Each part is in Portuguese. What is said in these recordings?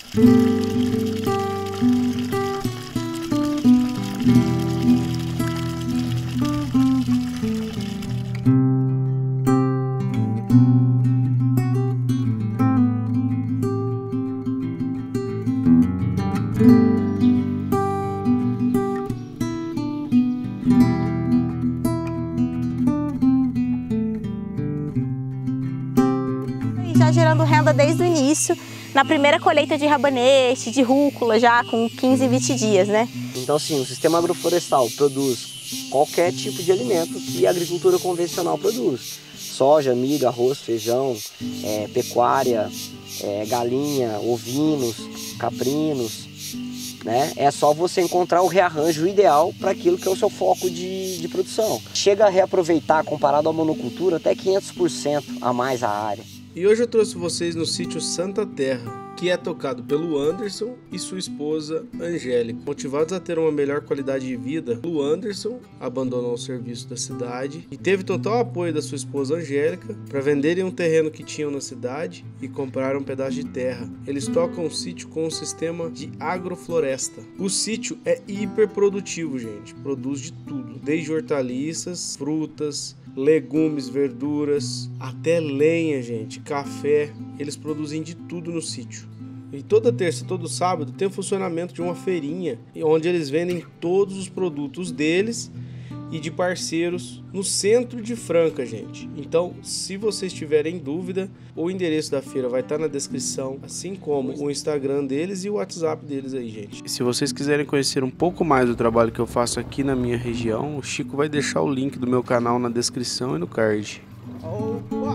Já gerando renda desde o início, na primeira colheita de rabanete, de rúcula, já com 15, 20 dias, né? Então, sim, o sistema agroflorestal produz qualquer tipo de alimento que a agricultura convencional produz. Soja, milho, arroz, feijão, pecuária, galinha, ovinos, caprinos, né? É só você encontrar o rearranjo ideal para aquilo que é o seu foco de produção. Chega a reaproveitar, comparado à monocultura, até 500% a mais a área. E hoje eu trouxe vocês no sítio Santa Terra, que é tocado pelo Anderson e sua esposa Angélica. Motivados a ter uma melhor qualidade de vida, o Anderson abandonou o serviço da cidade e teve total apoio da sua esposa Angélica para venderem um terreno que tinham na cidade e comprar um pedaço de terra. Eles tocam o sítio com um sistema de agrofloresta. O sítio é hiperprodutivo, gente. Produz de tudo, desde hortaliças, frutas, legumes, verduras, até lenha, gente, café. Eles produzem de tudo no sítio. E toda terça e todo sábado tem o funcionamento de uma feirinha, onde eles vendem todos os produtos deles e de parceiros no centro de Franca, gente. Então, se vocês tiverem dúvida, o endereço da feira vai estar na descrição, assim como o Instagram deles e o WhatsApp deles aí, gente. E se vocês quiserem conhecer um pouco mais do trabalho que eu faço aqui na minha região, o Chico vai deixar o link do meu canal na descrição e no card. Opa!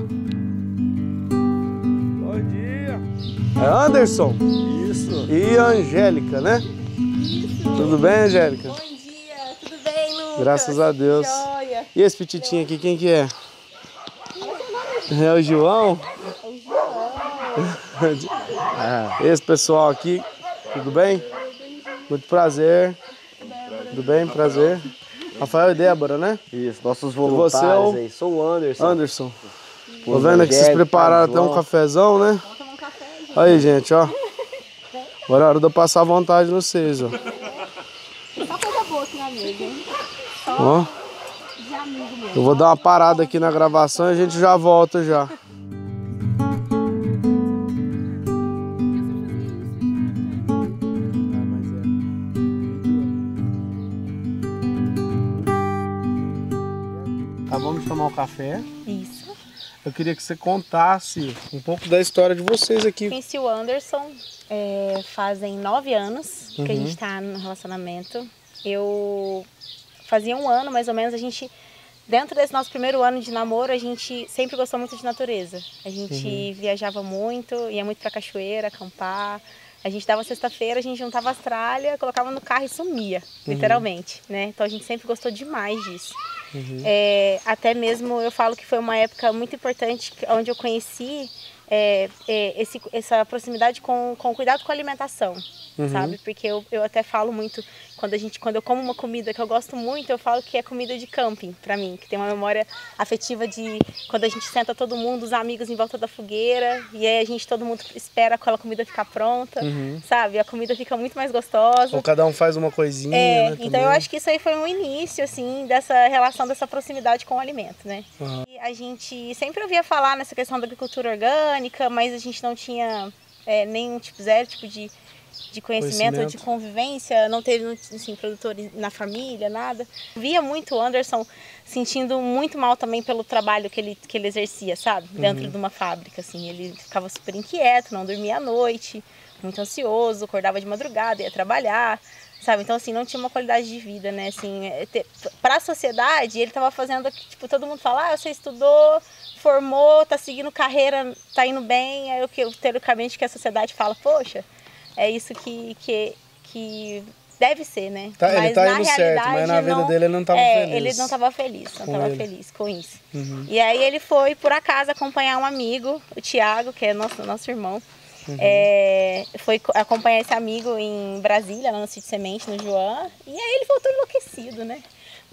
Bom dia! É Anderson? Isso! E a Angélica, né? Isso! Tudo bem, Angélica? Bom dia, tudo bem, Lucas? Graças a Deus. Joia. E esse petitinho aqui, quem que é? É o João? É o João. Esse pessoal aqui, tudo bem? Muito prazer. Tudo bem? Prazer. Rafael e Débora, né? Isso, nossos voluntários aí. Sou o Anderson. Anderson. Tô vendo aqui que vocês prepararam até um cafezão, né? Vamos tomar um café, gente. Aí, gente, ó. Agora é hora de eu passar vontade no vocês, ó. Só coisa boa aqui na mesa, hein? Só Ó. de amigo mesmo. Eu vou dar uma parada aqui na gravação e a gente já volta já. Acabamos de tomar o café. Isso. Eu queria que você contasse um pouco da história de vocês aqui. Conheci o Anderson fazem 9 anos que a gente está no relacionamento. Eu fazia 1 ano, mais ou menos, dentro desse nosso primeiro ano de namoro, a gente sempre gostou muito de natureza. A gente viajava muito, ia muito pra cachoeira, acampar. A gente dava sexta-feira, a gente juntava as tralhas, colocava no carro e sumia, literalmente, né? Então a gente sempre gostou demais disso. Até mesmo eu falo que foi uma época muito importante, onde eu conheci essa proximidade com cuidado com a alimentação, sabe? Porque eu até falo muito, quando eu como uma comida que eu gosto muito, eu falo que é comida de camping, pra mim, que tem uma memória afetiva de quando a gente senta todo mundo, os amigos em volta da fogueira, e aí todo mundo espera aquela comida ficar pronta, sabe? A comida fica muito mais gostosa. Ou cada um faz uma coisinha, né? Então também. eu acho que isso aí foi um início, assim, dessa relação, dessa proximidade com o alimento, né? E a gente sempre ouvia falar nessa questão da agricultura orgânica, mas a gente não tinha nenhum zero tipo de conhecimento, de convivência, não teve assim, produtores na família, nada. Via muito o Anderson sentindo muito mal também pelo trabalho que ele exercia, sabe? Dentro de uma fábrica, assim. Ele ficava super inquieto, não dormia à noite, muito ansioso, acordava de madrugada, ia trabalhar, sabe? Então, assim, não tinha uma qualidade de vida, né? Assim, para a sociedade, ele estava fazendo, tipo, todo mundo fala, você estudou, formou, tá seguindo carreira, tá indo bem, aí teoricamente que a sociedade fala, poxa, é isso que deve ser, né? Mas ele tá na indo realidade, certo, mas na vida dele ele não estava feliz. Ele não estava feliz com isso. E aí ele foi, por acaso, acompanhar um amigo, o Thiago, que é nosso irmão. Foi acompanhar esse amigo em Brasília, lá no Sítio Semente, no João. E aí ele voltou enlouquecido, né?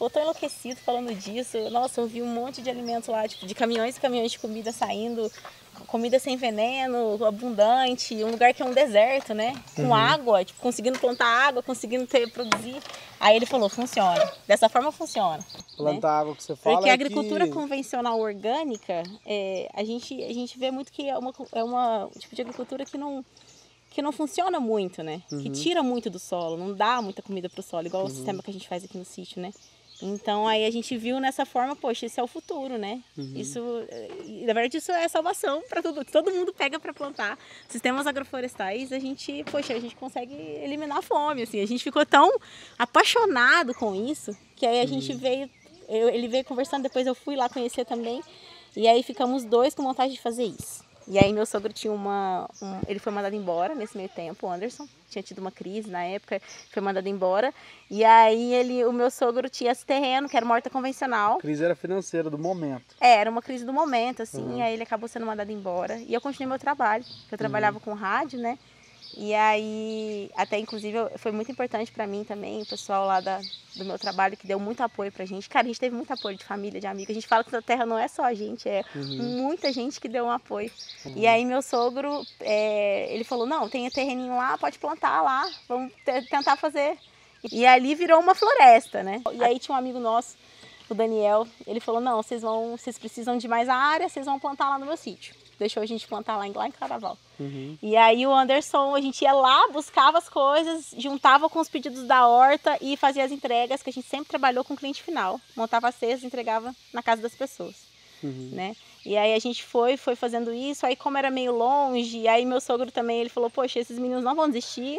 ficou tão enlouquecido falando disso. Nossa, eu vi um monte de alimentos lá, tipo, de caminhões e caminhões de comida saindo, comida sem veneno, abundante, um lugar que é um deserto, né? Com água, tipo, conseguindo plantar água, conseguindo produzir. Aí ele falou, funciona. Dessa forma funciona. Plantar água que você fala. Porque a agricultura convencional orgânica, a gente vê muito que é uma tipo de agricultura que não funciona muito, né? Que tira muito do solo, não dá muita comida para o solo, igual o sistema que a gente faz aqui no sítio, né? Então aí a gente viu nessa forma, poxa, isso é o futuro, né? Isso, na verdade, isso é salvação para tudo. Todo mundo pega para plantar. Sistemas agroflorestais, a gente consegue eliminar a fome, assim. A gente ficou tão apaixonado com isso que aí a gente veio, ele veio conversando, depois eu fui lá conhecer também. E aí ficamos dois com vontade de fazer isso. E aí meu sogro tinha ele foi mandado embora nesse meio tempo, o Anderson. Tinha tido uma crise na época, foi mandado embora. E aí o meu sogro tinha esse terreno, que era uma horta convencional. A crise era financeira do momento. Era uma crise do momento, assim. E aí ele acabou sendo mandado embora. E eu continuei meu trabalho, eu trabalhava com rádio, né? E aí, até inclusive, foi muito importante para mim também, o pessoal lá do meu trabalho que deu muito apoio pra gente. Cara, a gente teve muito apoio de família, de amigos. A gente fala que essa terra não é só a gente, é muita gente que deu um apoio. E aí meu sogro, ele falou, não, tem um terreninho lá, pode plantar lá, vamos tentar fazer. E ali virou uma floresta, né? E aí tinha um amigo nosso, o Daniel, ele falou, não, vocês precisam de mais área, vocês vão plantar lá no meu sítio. Deixou a gente plantar lá em Caraval. E aí o Anderson, a gente ia lá, buscava as coisas, juntava com os pedidos da horta e fazia as entregas, que a gente sempre trabalhou com cliente final. Montava a cesta e entregava na casa das pessoas, né? E aí a gente foi fazendo isso, aí como era meio longe, aí meu sogro também, ele falou, poxa, esses meninos não vão desistir,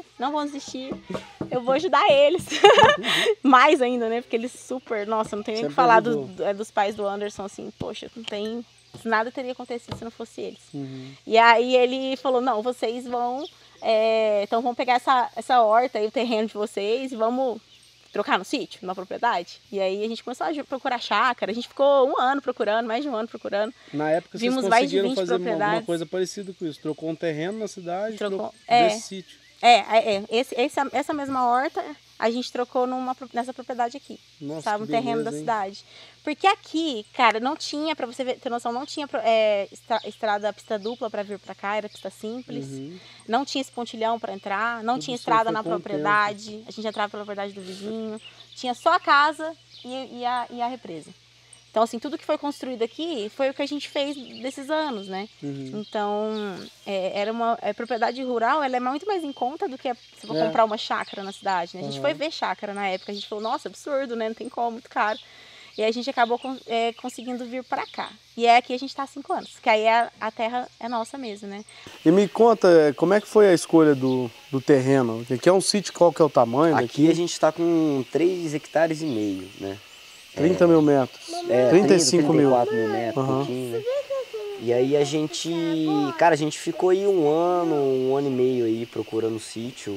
eu vou ajudar eles. Mais ainda, né? Porque eles super, nossa, não tem nem o que falar dos pais do Anderson, assim, poxa, não tem... Nada teria acontecido se não fosse eles. E aí ele falou, não, vocês vão... então vamos pegar essa horta e o terreno de vocês e vamos trocar no sítio, na propriedade. E aí a gente começou a procurar chácara. A gente ficou um ano procurando, mais de um ano procurando. Na época vocês conseguiram fazer alguma coisa parecida com isso. Trocou um terreno na cidade, trocou desse sítio. Essa mesma horta a gente trocou nessa propriedade aqui. Nossa, sabe, um terreno da cidade. Porque aqui, cara, não tinha, pra você ter noção, não tinha pista dupla pra vir pra cá, era pista simples. Não tinha esse pontilhão pra entrar, não tinha estrada na propriedade. A gente entrava pela propriedade do vizinho. Tinha só a casa e a represa. Então, assim, tudo que foi construído aqui foi o que a gente fez desses anos, né? Então, a propriedade rural, ela é muito mais em conta do que se for comprar uma chácara na cidade, né? A gente foi ver chácara na época, a gente falou, nossa, absurdo, né? Não tem como, muito caro. E aí a gente acabou conseguindo vir para cá. E aqui a gente está há 5 anos, que aí a terra é nossa mesmo, né? E me conta, como é que foi a escolha do terreno? Aqui é um sítio, qual que é o tamanho daqui? Aqui a gente está com 3,5 hectares, né? 30 mil metros. 35 mil. 34 mil metros, pouquinho, né? E aí a gente ficou aí um ano e meio aí procurando sítio,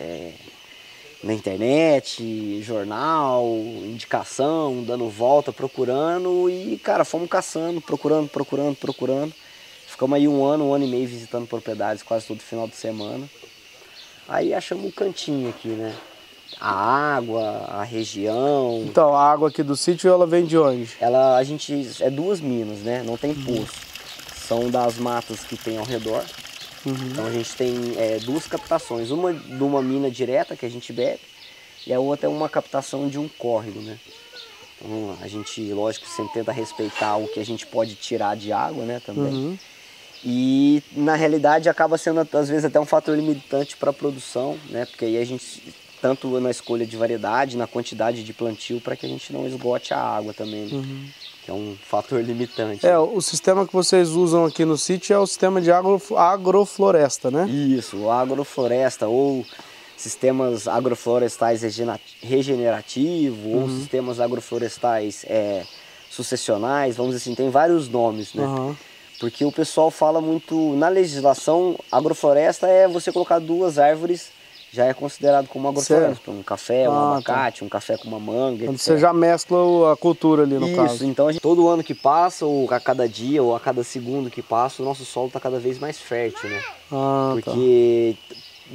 na internet, jornal, indicação, dando volta, procurando e, cara, fomos caçando, procurando. Ficamos aí um ano e meio visitando propriedades quase todo final de semana. Aí achamos um cantinho aqui, né? A água, a região. Então, a água aqui do sítio, ela vem de onde? A gente é 2 minas, né? Não tem poço. São das matas que tem ao redor. Então a gente tem 2 captações. Uma de uma mina direta que a gente bebe e a outra é uma captação de um córrego, né? Então a gente, lógico, sempre tenta respeitar o que a gente pode tirar de água, né? Também. E na realidade acaba sendo às vezes até um fator limitante para a produção, né? Porque aí a gente... tanto na escolha de variedade, na quantidade de plantio, para que a gente não esgote a água também, né? Que é um fator limitante. O sistema que vocês usam aqui no sítio é o sistema de agrofloresta, né? Isso, agrofloresta ou sistemas agroflorestais regenerativos ou sistemas agroflorestais sucessionais, vamos dizer assim, tem vários nomes, né? Porque o pessoal fala muito, na legislação, agrofloresta é você colocar 2 árvores, já é considerado como agrofloresta. Um café, um abacate, um café com uma manga, etc. Você já mescla a cultura ali no caso. Isso, então todo ano que passa, ou a cada dia, ou a cada segundo que passa, o nosso solo está cada vez mais fértil, né? Porque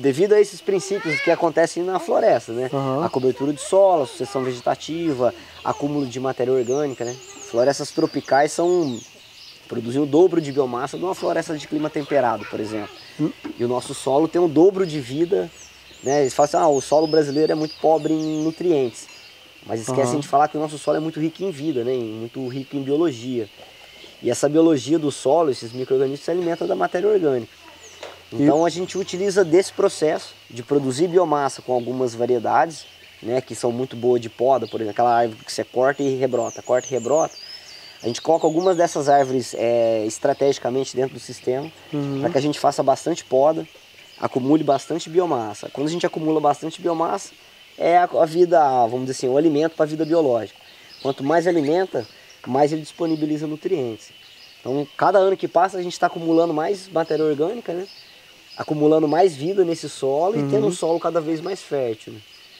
devido a esses princípios que acontecem na floresta, né? Uhum. A cobertura de solo, a sucessão vegetativa, acúmulo de matéria orgânica, né? Florestas tropicais produzem o dobro de biomassa de uma floresta de clima temperado, por exemplo. E o nosso solo tem o dobro de vida, né? Eles falam assim, o solo brasileiro é muito pobre em nutrientes. Mas esquecem de falar que o nosso solo é muito rico em vida, né? Muito rico em biologia. E essa biologia do solo, esses micro-organismos, se alimentam da matéria orgânica. Então a gente utiliza desse processo de produzir biomassa com algumas variedades, né, que são muito boas de poda, por exemplo, aquela árvore que você corta e rebrota, corta e rebrota. A gente coloca algumas dessas árvores estrategicamente dentro do sistema, para que a gente faça bastante poda, acumule bastante biomassa. Quando a gente acumula bastante biomassa, é a vida, vamos dizer assim, o alimento para a vida biológica. Quanto mais alimenta, mais ele disponibiliza nutrientes. Então, cada ano que passa, a gente está acumulando mais matéria orgânica, né? Acumulando mais vida nesse solo e tendo um solo cada vez mais fértil, né?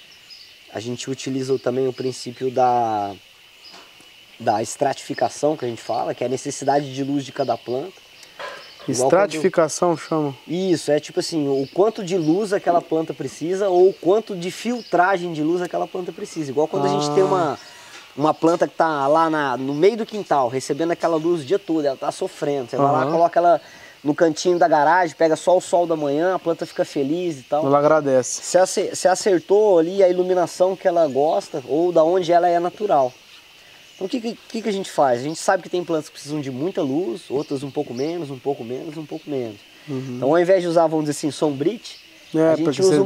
A gente utiliza também o princípio da estratificação, que a gente fala, que é a necessidade de luz de cada planta. Estratificação chama? Isso, é tipo assim, o quanto de luz aquela planta precisa ou o quanto de filtragem de luz aquela planta precisa. Igual quando a gente tem uma planta que está lá no meio do quintal, recebendo aquela luz o dia todo, ela está sofrendo. Você vai lá, coloca ela no cantinho da garagem, pega só o sol da manhã, a planta fica feliz e tal. Ela agradece. Você acertou ali a iluminação que ela gosta ou da onde ela é natural. Então o que a gente faz? A gente sabe que tem plantas que precisam de muita luz, outras um pouco menos, um pouco menos, um pouco menos. Então ao invés de usar, vamos dizer assim, sombrite, a gente usa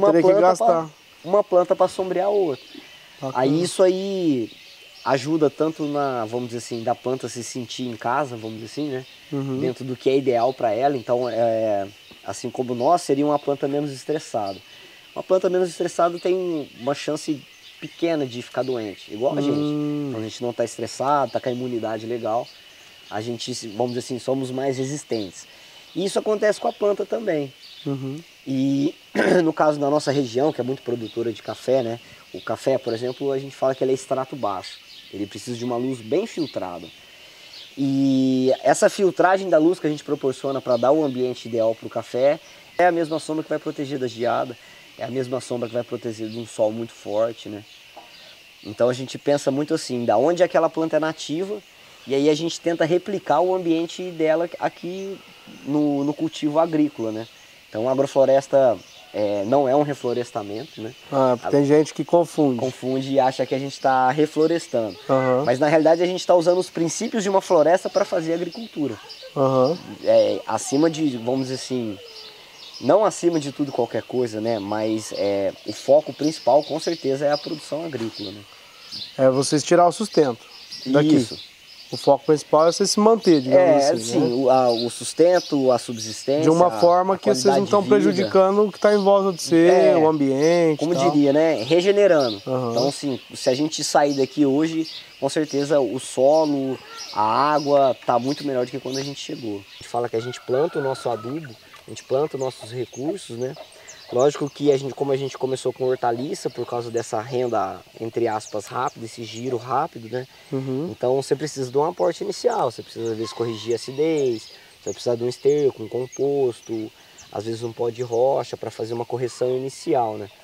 uma planta para sombrear a outra. Aí isso aí ajuda tanto vamos dizer assim, da planta se sentir em casa, vamos dizer assim, né? Dentro do que é ideal para ela. Então, assim como nós, seria uma planta menos estressada. Uma planta menos estressada tem uma chance pequena de ficar doente, igual a gente. Então, a gente não está estressado, está com a imunidade legal. A gente, vamos dizer assim, somos mais resistentes. E isso acontece com a planta também. E no caso da nossa região, que é muito produtora de café, né? O café, por exemplo, a gente fala que ele é extrato baixo. Ele precisa de uma luz bem filtrada. E essa filtragem da luz que a gente proporciona para dar o ambiente ideal para o café é a mesma sombra que vai proteger da geada, é a mesma sombra que vai proteger de um sol muito forte, né? Então a gente pensa muito assim, da onde aquela planta é nativa, e aí a gente tenta replicar o ambiente dela aqui no cultivo agrícola, né? Então a agrofloresta não é um reflorestamento, né? Tem gente que confunde. Confunde e acha que a gente está reflorestando. Mas na realidade a gente está usando os princípios de uma floresta para fazer agricultura. Acima de, vamos dizer assim, não acima de tudo qualquer coisa, né? Mas o foco principal com certeza é a produção agrícola, né? É vocês tirar o sustento daqui. Isso. O foco principal é você se manter, digamos assim. Sim, né? o sustento, a subsistência. De uma forma que vocês não estão prejudicando o que está em volta de você, o ambiente. Como diria, né? Regenerando. Então, assim, se a gente sair daqui hoje, com certeza o solo, a água está muito melhor do que quando a gente chegou. A gente fala que a gente planta o nosso adubo, a gente planta os nossos recursos, né? Lógico que como a gente começou com hortaliça, por causa dessa renda, entre aspas, rápida, esse giro rápido, né? Então você precisa de um aporte inicial, você precisa às vezes corrigir a acidez, você vai precisar de um esterco, um composto, às vezes um pó de rocha para fazer uma correção inicial, né?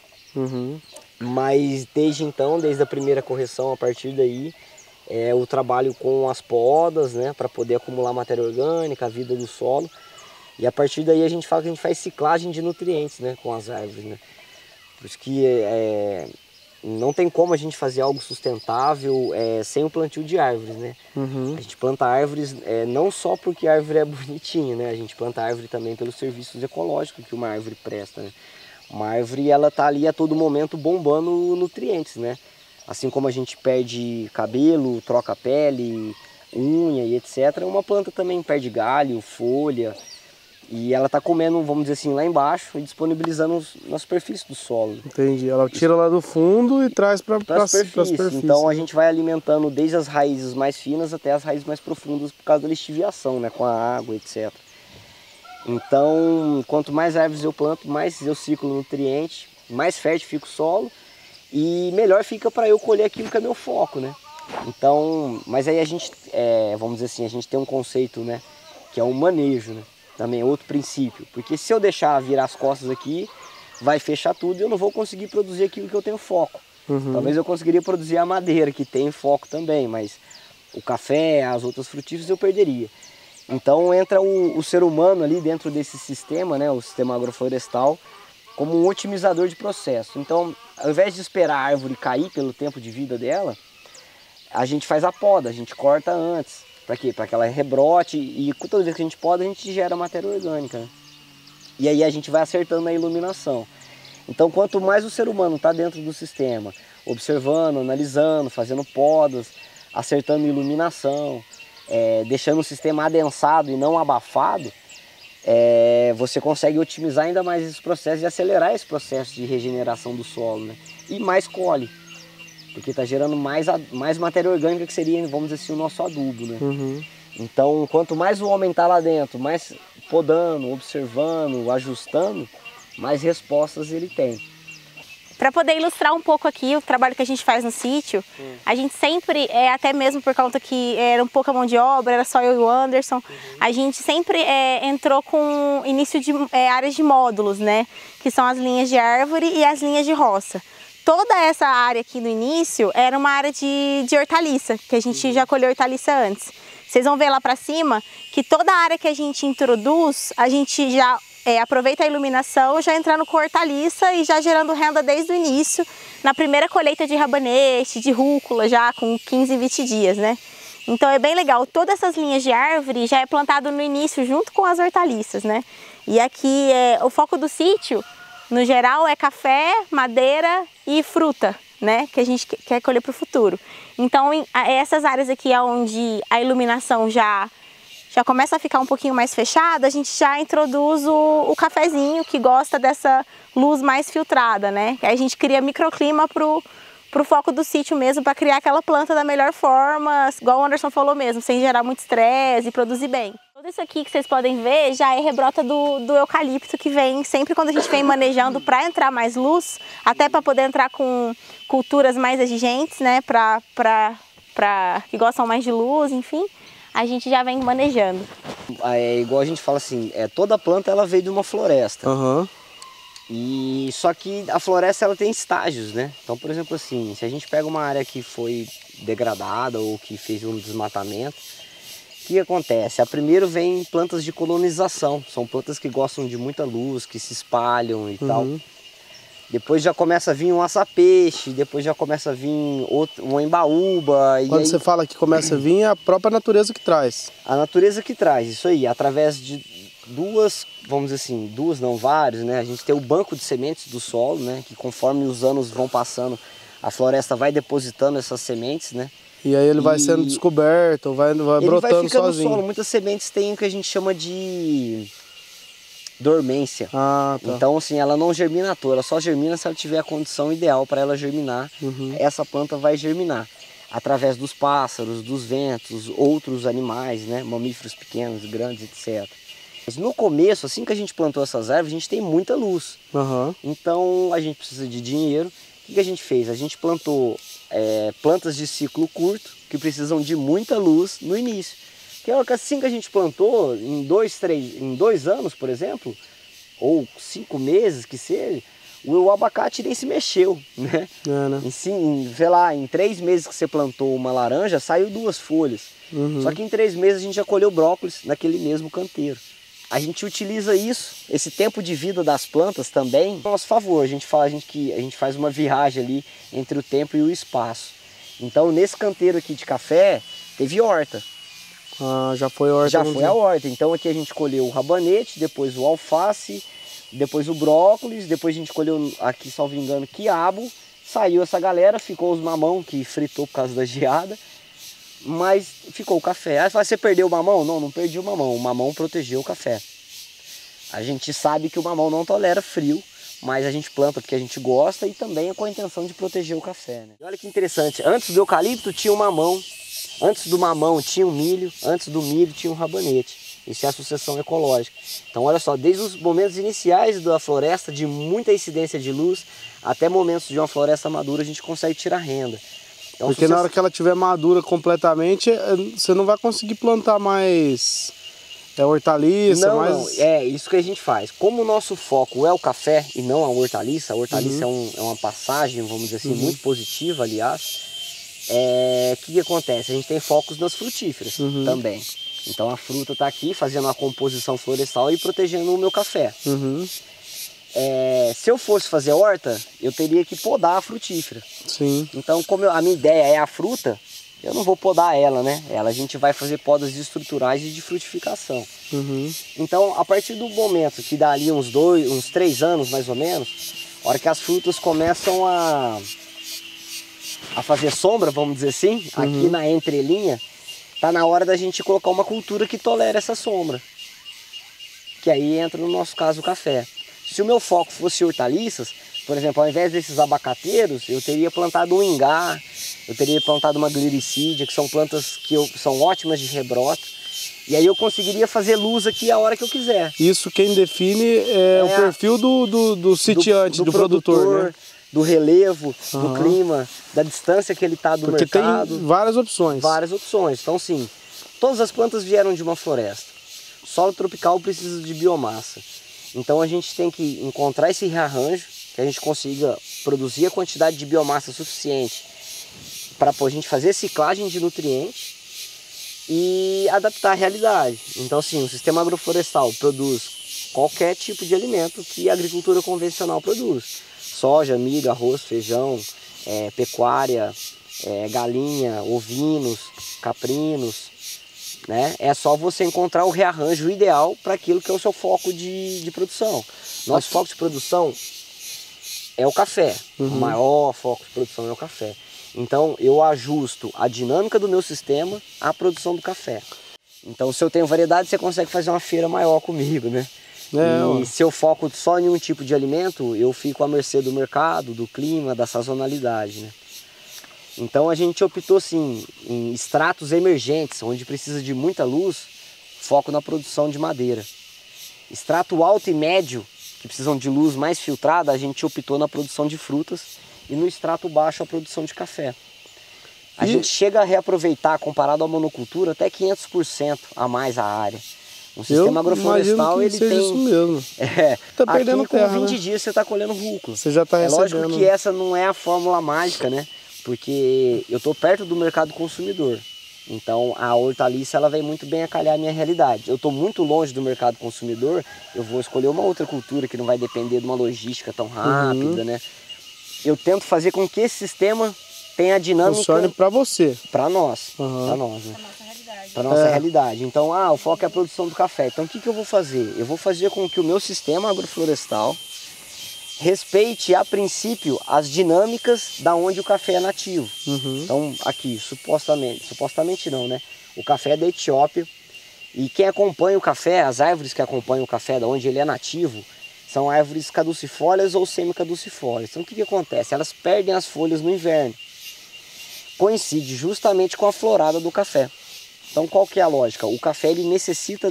Mas desde então, desde a primeira correção, a partir daí, o trabalho com as podas, né? Para poder acumular matéria orgânica, a vida do solo. E a partir daí a gente fala que a gente faz ciclagem de nutrientes, né, com as árvores, né? Por isso que não tem como a gente fazer algo sustentável sem o plantio de árvores, né? A gente planta árvores não só porque a árvore é bonitinha, né? A gente planta árvore também pelos serviços ecológicos que uma árvore presta, né? Uma árvore, ela tá ali a todo momento bombando nutrientes, né? Assim como a gente perde cabelo, troca pele, unha e etc., uma planta também perde galho, folha. E ela está comendo, vamos dizer assim, lá embaixo e disponibilizando na superfície do solo. Entendi. Ela tira lá do fundo e traz para a superfície. Então a gente vai alimentando desde as raízes mais finas até as raízes mais profundas por causa da lixiviação, né? Com a água, etc. Então, quanto mais árvores eu planto, mais eu ciclo nutriente, mais fértil fica o solo e melhor fica para eu colher aquilo que é meu foco, né? Então, mas aí a gente, vamos dizer assim, a gente tem um conceito, né? Que é o manejo, né? Também é outro princípio, porque se eu deixar virar as costas aqui, vai fechar tudo e eu não vou conseguir produzir aquilo que eu tenho foco. Talvez eu conseguiria produzir a madeira, que tem foco também, mas o café, as outras frutíferas eu perderia. Então entra o ser humano ali dentro desse sistema, né, o sistema agroflorestal, como um otimizador de processo. Então, ao invés de esperar a árvore cair pelo tempo de vida dela, a gente faz a poda, a gente corta antes. Para quê? Para que ela rebrote e toda vez que a gente poda, a gente gera matéria orgânica, né? E aí a gente vai acertando a iluminação. Então, quanto mais o ser humano está dentro do sistema, observando, analisando, fazendo podas, acertando iluminação, deixando o sistema adensado e não abafado, você consegue otimizar ainda mais esse processo e acelerar esse processo de regeneração do solo, né? E mais colhe, porque está gerando mais matéria orgânica, que seria, vamos dizer assim, o nosso adubo, né? Então, quanto mais o homem está lá dentro, mais podando, observando, ajustando, mais respostas ele tem. Para poder ilustrar um pouco aqui o trabalho que a gente faz no sítio, a gente sempre, até mesmo por conta que era um pouca mão de obra, era só eu e o Anderson, a gente sempre entrou com início de áreas de módulos, né? Que são as linhas de árvore e as linhas de roça. Toda essa área aqui no início era uma área de hortaliça, que a gente já colheu hortaliça antes. Vocês vão ver lá para cima que toda a área que a gente introduz, a gente já aproveita a iluminação, já entrando com hortaliça e já gerando renda desde o início, na primeira colheita de rabanete, de rúcula, já com 15, 20 dias, né? Então é bem legal, todas essas linhas de árvore já é plantado no início junto com as hortaliças, né? E aqui o foco do sítio, no geral, é café, madeira e fruta, né? Que a gente quer colher para o futuro. Então essas áreas aqui onde a iluminação já começa a ficar um pouquinho mais fechada, a gente já introduz o cafezinho, que gosta dessa luz mais filtrada, né? Aí a gente cria microclima pro foco do sítio mesmo, para criar aquela planta da melhor forma, igual o Anderson falou mesmo, sem gerar muito estresse e produzir bem. Tudo isso aqui que vocês podem ver já é rebrota do eucalipto, que vem sempre quando a gente vem manejando para entrar mais luz, até para poder entrar com culturas mais exigentes, né? Que gostam mais de luz, enfim. A gente já vem manejando. É igual a gente fala assim, toda planta ela veio de uma floresta. E só que a floresta ela tem estágios, né? Então, por exemplo, assim, se a gente pega uma área que foi degradada ou que fez um desmatamento, o que acontece? A primeiro vem plantas de colonização, são plantas que gostam de muita luz, que se espalham e tal. Depois já começa a vir um açapeixe, depois já começa a vir um embaúba. Quando você fala que começa a vir, é a própria natureza que traz. A natureza que traz, isso aí, através de duas, vamos dizer assim, duas não, vários, né? A gente tem o banco de sementes do solo, né? Que conforme os anos vão passando, a floresta vai depositando essas sementes, né? E aí ele vai sendo descoberto, vai brotando vai ficando sozinho. No solo. Muitas sementes têm o que a gente chama de dormência. Tá. Então, assim, ela não germina à toa, ela só germina se ela tiver a condição ideal para ela germinar. Essa planta vai germinar através dos pássaros, dos ventos, outros animais, né? Mamíferos pequenos, grandes, etc. Mas no começo, assim que a gente plantou essas árvores, a gente tem muita luz. Então a gente precisa de dinheiro. O que a gente fez? A gente plantou plantas de ciclo curto, que precisam de muita luz no início. Porque assim que a gente plantou, em 2 anos, por exemplo, ou 5 meses que seja, o abacate nem se mexeu, né? Sei lá, em 3 meses que você plantou uma laranja, saiu 2 folhas. Só que em 3 meses a gente já colheu brócolis naquele mesmo canteiro. A gente utiliza isso, esse tempo de vida das plantas também, a nosso favor. A gente faz uma viagem ali entre o tempo e o espaço. Então, nesse canteiro aqui de café, teve horta. Já foi a horta. Já foi a horta. Então, aqui a gente colheu o rabanete, depois o alface, depois o brócolis, depois a gente colheu aqui, salvo engano, quiabo. Saiu essa galera, ficou os mamão, que fritou por causa da geada. Mas ficou o café. Aí você perdeu o mamão? Não perdi o mamão. O mamão protegeu o café. A gente sabe que o mamão não tolera frio, mas a gente planta porque a gente gosta e também é com a intenção de proteger o café, né? E olha que interessante, antes do eucalipto tinha o mamão, antes do mamão tinha o milho, antes do milho tinha o rabanete. Isso é a sucessão ecológica. Então olha só, desde os momentos iniciais da floresta, de muita incidência de luz, até momentos de uma floresta madura, a gente consegue tirar renda. Então, porque na hora que ela estiver madura completamente, você não vai conseguir plantar mais É hortaliça, Não, mas... não, é isso que a gente faz. Como o nosso foco é o café e não a hortaliça é uma passagem, vamos dizer assim, muito positiva, aliás. O que acontece? A gente tem focos nas frutíferas também. Então a fruta está aqui fazendo uma composição florestal e protegendo o meu café. Se eu fosse fazer horta, eu teria que podar a frutífera. Sim. Então, como a minha ideia é a fruta, eu não vou podar ela, né? A gente vai fazer podas estruturais e de frutificação. Então, a partir do momento que dá ali uns 3 anos mais ou menos, a hora que as frutas começam a fazer sombra, vamos dizer assim, aqui na entrelinha, tá na hora da gente colocar uma cultura que tolera essa sombra. Que aí entra no nosso caso o café. Se o meu foco fosse hortaliças, por exemplo, ao invés desses abacateiros, eu teria plantado um ingá, eu teria plantado uma gliricídia, que são plantas que são ótimas de rebrota. E aí eu conseguiria fazer luz aqui a hora que eu quiser. Isso quem define é o perfil do sitiante, do produtor, né? Do relevo, do clima, da distância que ele está do mercado. Porque tem várias opções. Várias opções. Então, sim, todas as plantas vieram de uma floresta. O solo tropical precisa de biomassa. Então a gente tem que encontrar esse rearranjo, que a gente consiga produzir a quantidade de biomassa suficiente para a gente fazer ciclagem de nutrientes e adaptar a realidade. Então, sim, o sistema agroflorestal produz qualquer tipo de alimento que a agricultura convencional produz. Soja, milho, arroz, feijão, pecuária, galinha, ovinos, caprinos, né? É só você encontrar o rearranjo ideal para aquilo que é o seu foco de produção. Nosso foco de produção é o café. O maior foco de produção é o café. Então eu ajusto a dinâmica do meu sistema à produção do café. Então se eu tenho variedade, você consegue fazer uma feira maior comigo, né? E se eu foco só em um tipo de alimento, eu fico à mercê do mercado, do clima, da sazonalidade, né? Então a gente optou sim em estratos emergentes, onde precisa de muita luz, foco na produção de madeira. Extrato alto e médio, que precisam de luz mais filtrada, a gente optou na produção de frutas, e no extrato baixo a produção de café. A gente chega a reaproveitar, comparado à monocultura, até 500% a mais a área. Um sistema agroflorestal, ele tem... isso mesmo. Tá perdendo aqui terra, com 20 né? dias você está colhendo rúcula. Você já está recebendo. Lógico que essa não é a fórmula mágica, né? Porque eu estou perto do mercado consumidor. Então a hortaliça ela vem muito bem a calhar a minha realidade. Eu estou muito longe do mercado consumidor, eu vou escolher uma outra cultura que não vai depender de uma logística tão rápida, né? Eu tento fazer com que esse sistema tenha a dinâmica... Funcione para você. Para nós, para nós, né? Pra nossa realidade. Para nossa realidade. Então, o foco é a produção do café. Então o que eu vou fazer? Eu vou fazer com que o meu sistema agroflorestal respeite a princípio as dinâmicas da onde o café é nativo. Então aqui, supostamente não, né? O café é da Etiópia e quem acompanha o café, as árvores que acompanham o café da onde ele é nativo, são árvores caducifólias ou semicaducifólias. Então o que acontece? Elas perdem as folhas no inverno. Coincide justamente com a florada do café. Então qual que é a lógica? O café ele necessita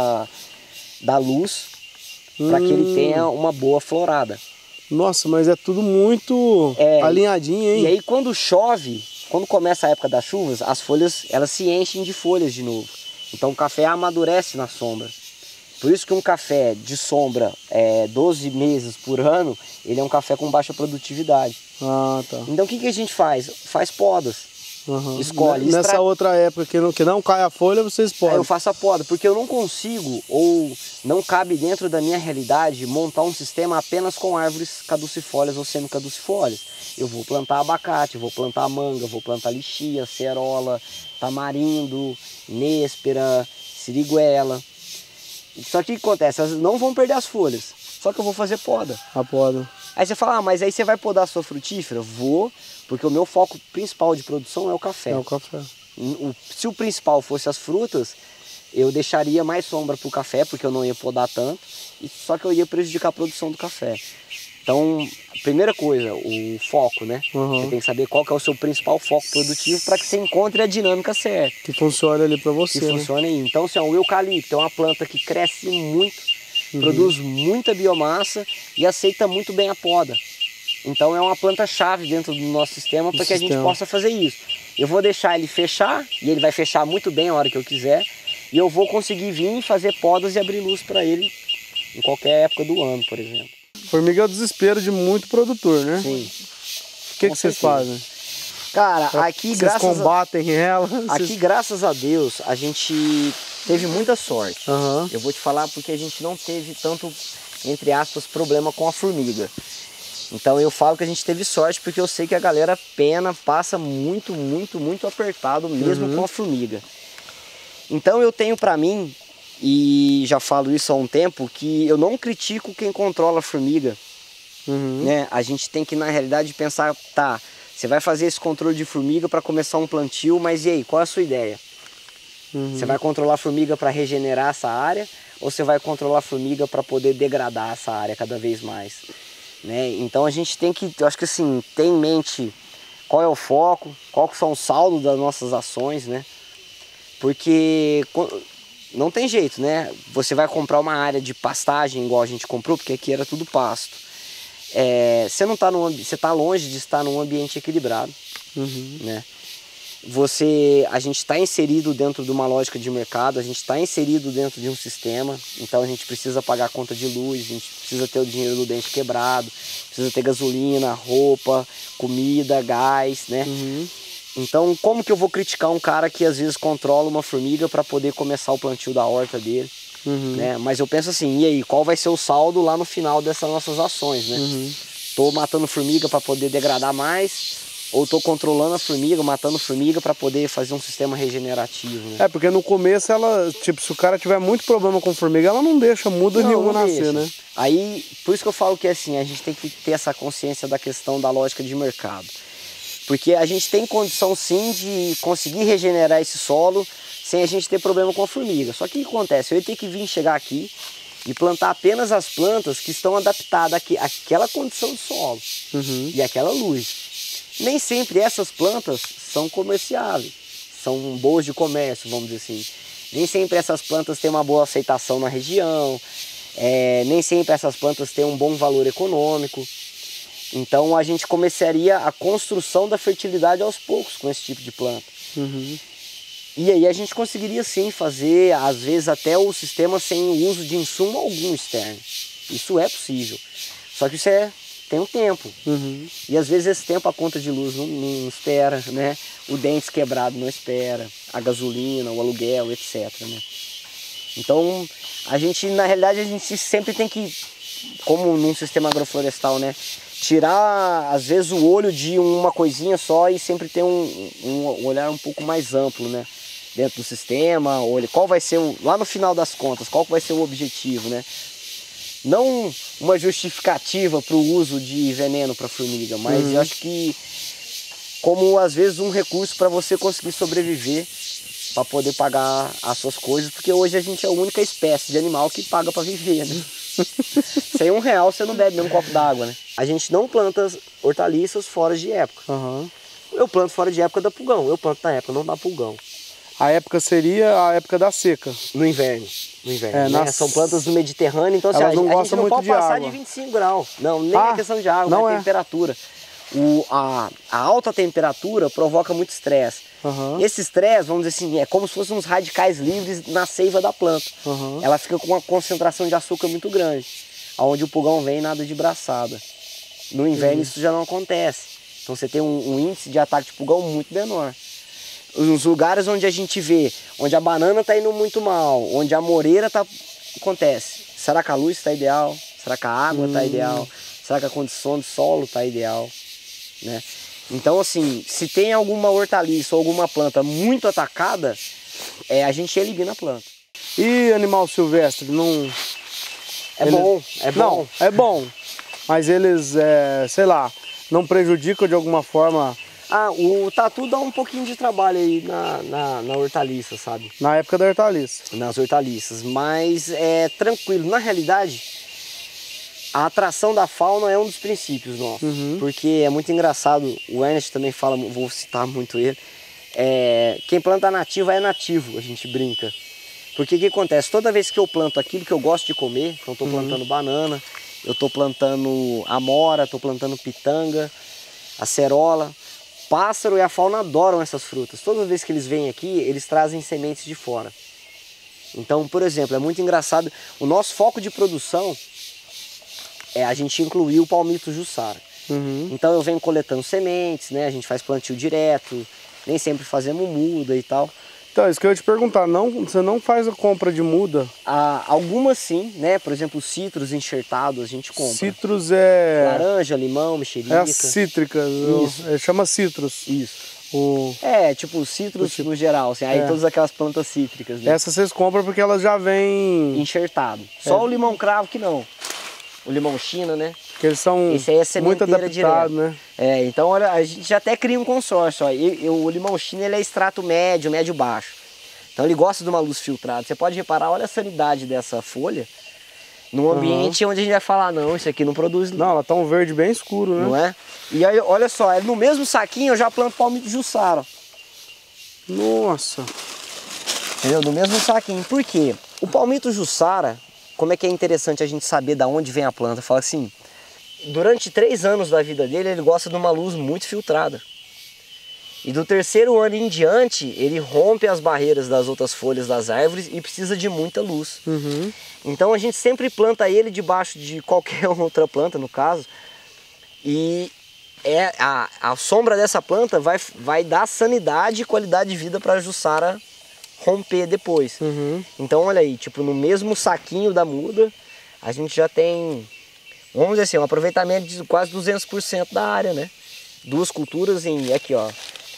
da luz para que ele tenha uma boa florada. Nossa, mas é tudo muito alinhadinho, hein? E aí quando chove, quando começa a época das chuvas, as folhas elas se enchem de folhas de novo. Então o café amadurece na sombra. Por isso que um café de sombra 12 meses por ano, ele é um café com baixa produtividade. Tá. Então o que a gente faz? Faz podas. Escolhe. Nessa outra época que não cai a folha, vocês podem. Eu faço a poda, porque eu não consigo, ou não cabe dentro da minha realidade, montar um sistema apenas com árvores caducifólias ou semicaducifólias. Eu vou plantar abacate, vou plantar manga, vou plantar lixia, cerola, tamarindo, néspera, siriguela. Só que o que acontece? Elas não vão perder as folhas, só que eu vou fazer poda. A poda. Aí você fala, mas aí você vai podar a sua frutífera? Vou, porque o meu foco principal de produção é o café. É o café. Se o principal fosse as frutas, eu deixaria mais sombra para o café, porque eu não ia podar tanto, só que eu ia prejudicar a produção do café. Então, primeira coisa, o foco, né? Você tem que saber qual que é o seu principal foco produtivo para que você encontre a dinâmica certa. Que funcione ali para você, que funcione aí. Então, assim, o eucalipto é uma planta que cresce muito, produz muita biomassa e aceita muito bem a poda. Então é uma planta-chave dentro do nosso sistema para que a gente possa fazer isso. Eu vou deixar ele fechar, e ele vai fechar muito bem a hora que eu quiser. e eu vou conseguir vir e fazer podas e abrir luz para ele em qualquer época do ano, por exemplo. Formiga é o desespero de muito produtor, né? Sim. O que vocês fazem? Cara, aqui vocês combatem ela? Aqui, graças a Deus, a gente teve muita sorte. Eu vou te falar porque a gente não teve tanto, entre aspas, problema com a formiga. Então eu falo que a gente teve sorte porque eu sei que a galera passa muito apertado mesmo com a formiga. Então eu tenho pra mim, e já falo isso há um tempo, que eu não critico quem controla a formiga. Né? A gente tem que, na realidade, pensar, tá, você vai fazer esse controle de formiga para começar um plantio, mas e aí, qual é a sua ideia? Você vai controlar a formiga para regenerar essa área, ou você vai controlar a formiga para poder degradar essa área cada vez mais? Né? Então a gente tem que, eu acho que assim, ter em mente qual é o foco, qual que são os saldos das nossas ações, né? Porque não tem jeito, né? Você vai comprar uma área de pastagem igual a gente comprou, porque aqui era tudo pasto. Você não tá você está longe de estar num ambiente equilibrado, né? A gente está inserido dentro de uma lógica de mercado, a gente está inserido dentro de um sistema, então a gente precisa pagar a conta de luz, a gente precisa ter o dinheiro do dente quebrado, precisa ter gasolina, roupa, comida, gás, né? Então como que eu vou criticar um cara que às vezes controla uma formiga para poder começar o plantio da horta dele? Né? Mas eu penso assim, e aí, qual vai ser o saldo lá no final dessas nossas ações, né? Tô matando formiga para poder degradar mais, ou tô controlando a formiga, matando formiga para poder fazer um sistema regenerativo, né? Porque no começo ela, tipo, se o cara tiver muito problema com formiga, ela não deixa muda nenhuma nascer, né? Aí, por isso que eu falo que assim, a gente tem que ter essa consciência da questão da lógica de mercado. Porque a gente tem condição sim de conseguir regenerar esse solo sem a gente ter problema com a formiga. Só que o que acontece? Eu ia ter que chegar aqui e plantar apenas as plantas que estão adaptadas àquela condição de solo e àquela luz. Nem sempre essas plantas são comerciáveis, são boas de comércio, vamos dizer assim. Nem sempre essas plantas têm uma boa aceitação na região, nem sempre essas plantas têm um bom valor econômico. Então a gente começaria a construção da fertilidade aos poucos com esse tipo de planta. E aí a gente conseguiria sim fazer, às vezes, até o sistema sem o uso de insumo algum externo. Isso é possível. Só que isso tem um tempo. E às vezes esse tempo a conta de luz não espera, né? O dente quebrado não espera, a gasolina, o aluguel, etc. Né? Então na realidade a gente sempre tem que, como num sistema agroflorestal, né? Tirar às vezes o olho de uma coisinha só e sempre ter um olhar um pouco mais amplo, né? Dentro do sistema, qual vai ser, lá no final das contas, qual vai ser o objetivo, né? Não uma justificativa para o uso de veneno para formiga, mas eu acho que como às vezes um recurso para você conseguir sobreviver, para poder pagar as suas coisas, porque hoje a gente é a única espécie de animal que paga para viver, né? Sem R$1 você não bebe nem um copo d'água, né? A gente não planta hortaliças fora de época. Eu planto fora de época da pulgão, eu planto na época não dá pulgão. A época seria a época da seca. No inverno. Né? São plantas do Mediterrâneo, então assim, a gente não pode passar de 25 graus. Não, nem é questão de água, não é temperatura. A alta temperatura provoca muito estresse. Esse estresse, vamos dizer assim, é como se fossem uns radicais livres na seiva da planta. Ela fica com uma concentração de açúcar muito grande. Onde o pulgão vem nada de braçada. No inverno isso já não acontece. Então você tem um índice de ataque de pulgão muito menor. Nos lugares onde a gente vê, onde a banana está indo muito mal, onde a moreira está... Acontece. Será que a luz está ideal? Será que a água está ideal? Será que a condição de solo está ideal? Né? Então assim, se tem alguma hortaliça ou alguma planta muito atacada, a gente elimina a planta. E animal silvestre? Não... Bom. Não, é bom. Mas eles, sei lá, não prejudicam de alguma forma... O tatu dá um pouquinho de trabalho aí na hortaliça, sabe? Na época da hortaliça. Nas hortaliças, mas é tranquilo. Na realidade, a atração da fauna é um dos princípios nossos. Porque é muito engraçado, o Ernest também fala, vou citar muito ele, quem planta nativa é nativo, a gente brinca. Porque o que acontece? Toda vez que eu planto aquilo que eu gosto de comer, então eu estou plantando banana, eu estou plantando amora, estou plantando pitanga, acerola, pássaro e a fauna adoram essas frutas. Toda vez que eles vêm aqui, eles trazem sementes de fora. Então, por exemplo, é muito engraçado, o nosso foco de produção é a gente incluir o palmito Jussara. Então eu venho coletando sementes, né? A gente faz plantio direto, nem sempre fazemos muda e tal. Então, isso que eu ia te perguntar, você não faz a compra de muda? Algumas sim, né? Por exemplo, citros enxertados a gente compra. Citros é... Laranja, limão, mexerica. É a cítrica, chama citros. Isso. O... Tipo citros no geral, assim, aí todas aquelas plantas cítricas. Né? Essas vocês compram porque elas já vêm... enxertado. Só o limão cravo que não. O limão China, né? Que eles são esse aí é muito adaptados, né? Então olha, a gente já até cria um consórcio. Ó. O limão China ele é extrato médio, médio-baixo. Então ele gosta de uma luz filtrada. Você pode reparar, olha a sanidade dessa folha. Num ambiente onde a gente vai falar, não, isso aqui não produz... Não, ela tá um verde bem escuro, né? Não é? E aí, olha só, no mesmo saquinho eu já planto palmito Jussara. Nossa! Entendeu? No mesmo saquinho. Por quê? O palmito Jussara, como é que é interessante a gente saber de onde vem a planta? Fala assim, durante 3 anos da vida dele, ele gosta de uma luz muito filtrada. E do 3º ano em diante, ele rompe as barreiras das outras folhas das árvores e precisa de muita luz. Então a gente sempre planta ele debaixo de qualquer outra planta, no caso. E a sombra dessa planta vai dar sanidade e qualidade de vida para a Jussara romper depois. Então olha aí, tipo, no mesmo saquinho da muda, a gente já tem, vamos dizer assim, um aproveitamento de quase 200% da área, né? 2 culturas em, aqui ó,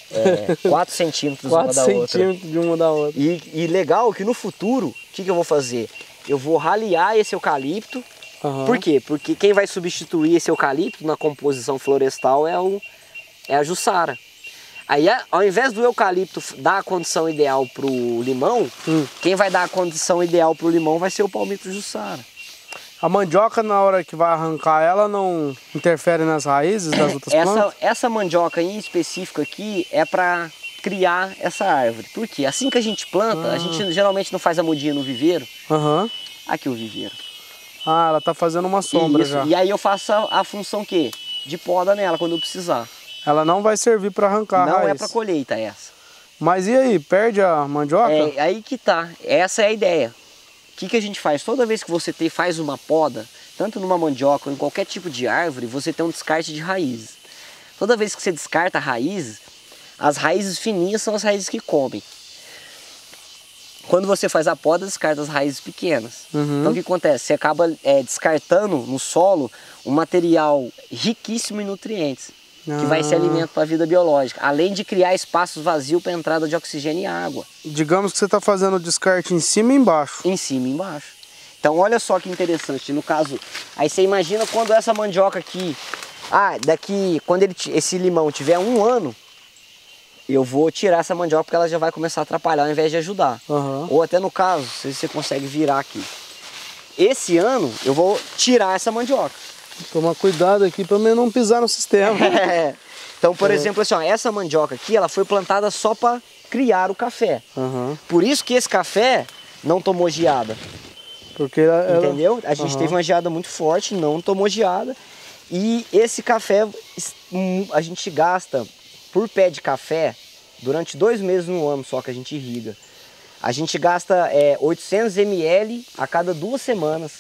4 centímetros uma da outra. 4 centímetros de uma da outra. E legal que no futuro, o que eu vou fazer? Eu vou ralear esse eucalipto. Por quê? Porque quem vai substituir esse eucalipto na composição florestal é a Jussara. Aí, ao invés do eucalipto dar a condição ideal para o limão, quem vai dar a condição ideal para o limão vai ser o palmito Jussara. A mandioca, na hora que vai arrancar, ela não interfere nas raízes das outras plantas? Essa mandioca em específico aqui é para criar essa árvore. Por quê? Assim que a gente planta, a gente geralmente não faz a mudinha no viveiro. Aqui o viveiro. Ah, ela tá fazendo uma sombra já. E aí eu faço a função quê? De poda nela quando eu precisar. Ela não vai servir para arrancar a raiz. Não é para colheita essa. Mas e aí, perde a mandioca? Aí que tá. Essa é a ideia. O que a gente faz? Toda vez que você faz uma poda, tanto numa mandioca ou em qualquer tipo de árvore, você tem um descarte de raízes. Toda vez que você descarta raízes, as raízes fininhas são as raízes que comem. Quando você faz a poda, descarta as raízes pequenas. Então o que acontece? Você acaba descartando no solo um material riquíssimo em nutrientes, que vai ser alimento para a vida biológica, além de criar espaços vazios para a entrada de oxigênio e água. Digamos que você está fazendo o descarte em cima e embaixo. Em cima e embaixo. Então olha só que interessante, no caso, aí você imagina quando essa mandioca aqui, quando esse limão tiver 1 ano, eu vou tirar essa mandioca porque ela já vai começar a atrapalhar ao invés de ajudar. Ou até no caso, se você consegue virar aqui. Esse ano eu vou tirar essa mandioca. Tomar cuidado aqui para mim não pisar no sistema. Então, por exemplo, assim, ó, essa mandioca aqui, ela foi plantada só para criar o café. Por isso que esse café não tomou geada. Porque entendeu? A gente teve uma geada muito forte, não tomou geada. E esse café, a gente gasta por pé de café, durante 2 meses no ano só que a gente irriga. A gente gasta 800 ml a cada 2 semanas.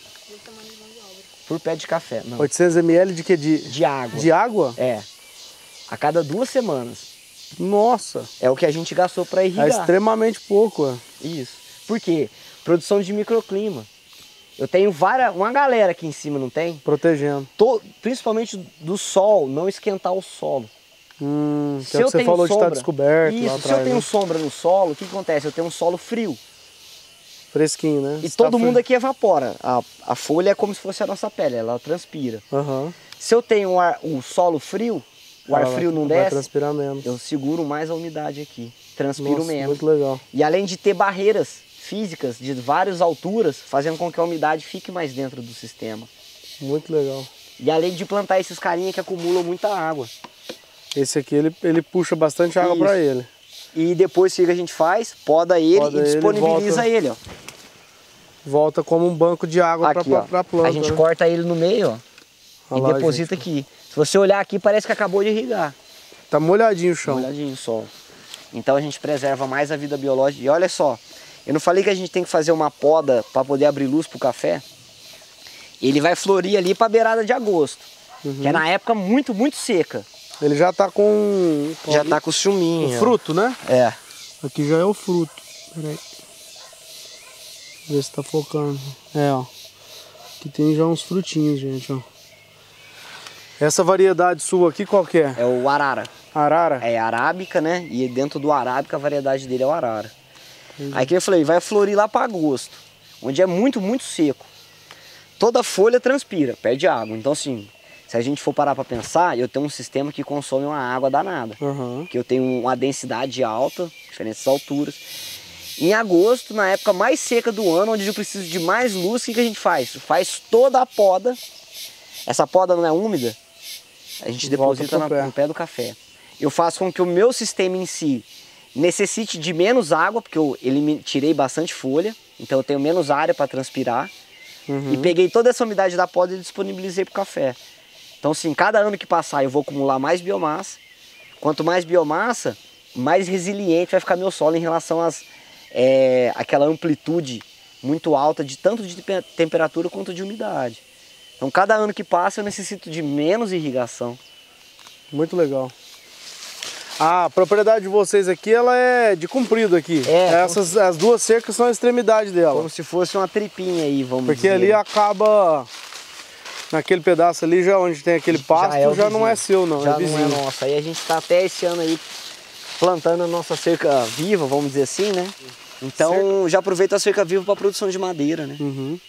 Por pé de café. Não. 800 ml de quê? De água. De água? A cada 2 semanas. Nossa! É o que a gente gastou para irrigar. É extremamente pouco. Isso. Por quê? Produção de microclima. Eu tenho uma galera aqui em cima, não tem? Protegendo. Principalmente do sol, não esquentar o solo. Se é o que você falou de estar descoberto. Isso, lá se eu tenho sombra no solo, o que acontece? Eu tenho um solo frio. Fresquinho, né? E todo mundo aqui evapora. A folha é como se fosse a nossa pele, ela transpira. Se eu tenho o solo frio, o ar frio não desce, vai transpirar menos. Eu seguro mais a umidade aqui, transpiro menos. Muito legal. E além de ter barreiras físicas de várias alturas, fazendo com que a umidade fique mais dentro do sistema. Muito legal. E além de plantar esses carinhas que acumulam muita água. Esse aqui ele puxa bastante água para ele. E depois o que a gente faz? Poda ele e disponibiliza ele, ó. Volta como um banco de água para a planta. A gente corta ele no meio, ó. E deposita aqui. Se você olhar aqui, parece que acabou de irrigar. Tá molhadinho o chão. Molhadinho o solo. Então a gente preserva mais a vida biológica. E olha só, Eu não falei que a gente tem que fazer uma poda para poder abrir luz pro café? Ele vai florir ali para beirada de agosto, que é na época muito, muito seca. Ele já tá com... Já tá com o chuminho. O fruto, né? É. Aqui já é o fruto. Peraí. Ver se tá focando. É, ó. Aqui tem já uns frutinhos, gente, ó. Essa variedade sua aqui, qual que é? É o arara. Arara? É arábica, né? E dentro do arábica a variedade dele é o arara. Aí que eu falei, vai florir lá para agosto, onde é muito, muito seco. Toda folha transpira, perde água. Então assim, se a gente for parar para pensar, eu tenho um sistema que consome uma água danada. Que eu tenho uma densidade alta, diferentes alturas. Em agosto, na época mais seca do ano, onde eu preciso de mais luz, o que a gente faz? Faz toda a poda. Essa poda não é úmida, a gente deposita no pé do café. Eu faço com que o meu sistema em si necessite de menos água, porque eu tirei bastante folha, então eu tenho menos área para transpirar. E peguei toda essa umidade da poda e disponibilizei para o café. Então assim, cada ano que passar eu vou acumular mais biomassa. Quanto mais biomassa, mais resiliente vai ficar meu solo em relação àquela amplitude muito alta de tanto de temperatura quanto de umidade. Então cada ano que passa eu necessito de menos irrigação. Muito legal. A propriedade de vocês aqui, ela é de comprido aqui. As duas cercas são a extremidade dela. Como se fosse uma tripinha aí, vamos dizer. Porque ali acaba, naquele pedaço ali, já onde tem aquele pasto, já não é seu não, já é vizinho. Não é nosso. Aí a gente está até esse ano aí plantando a nossa cerca viva, vamos dizer assim, né? Então já aproveita a cerca viva para produção de madeira, né?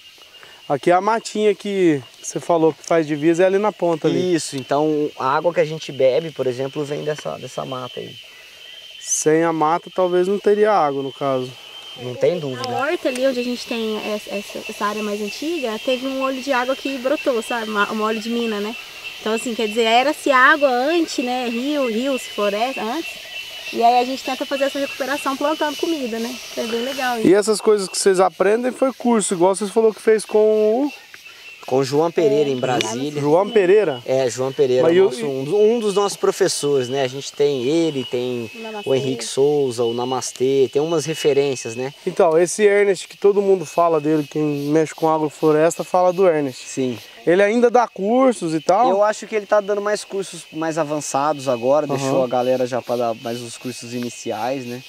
Aqui é a matinha que você falou que faz divisa, é ali na ponta ali. Isso, então a água que a gente bebe, por exemplo, vem dessa mata aí. Sem a mata talvez não teria água, no caso. Não tem dúvida. A horta ali onde a gente tem essa área mais antiga, teve um olho de água que brotou, sabe? Um olho de mina, né? Então assim, quer dizer, era-se água antes, né? Rios, floresta, antes. E aí a gente tenta fazer essa recuperação plantando comida, né? É bem legal isso. E essas coisas que vocês aprendem foi curso, igual vocês falou que fez com o João Pereira, em Brasília. João Pereira? É, João Pereira, um dos nossos professores, né? A gente tem ele, tem o Henrique Souza, o Namastê, tem umas referências, né? Então, esse Ernest que todo mundo fala dele, quem mexe com agrofloresta, fala do Ernest. Sim. Ele ainda dá cursos e tal? Eu acho que ele tá dando mais cursos mais avançados agora, deixou a galera já para dar mais os cursos iniciais, né?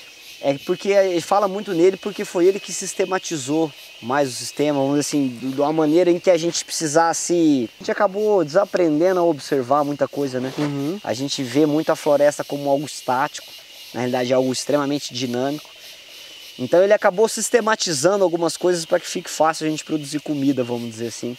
É porque ele fala muito nele porque foi ele que sistematizou mais o sistema, vamos dizer assim, de uma maneira em que a gente precisasse... A gente acabou desaprendendo a observar muita coisa, né? A gente vê muito a floresta como algo estático, na realidade é algo extremamente dinâmico. Então ele acabou sistematizando algumas coisas para que fique fácil a gente produzir comida, vamos dizer assim.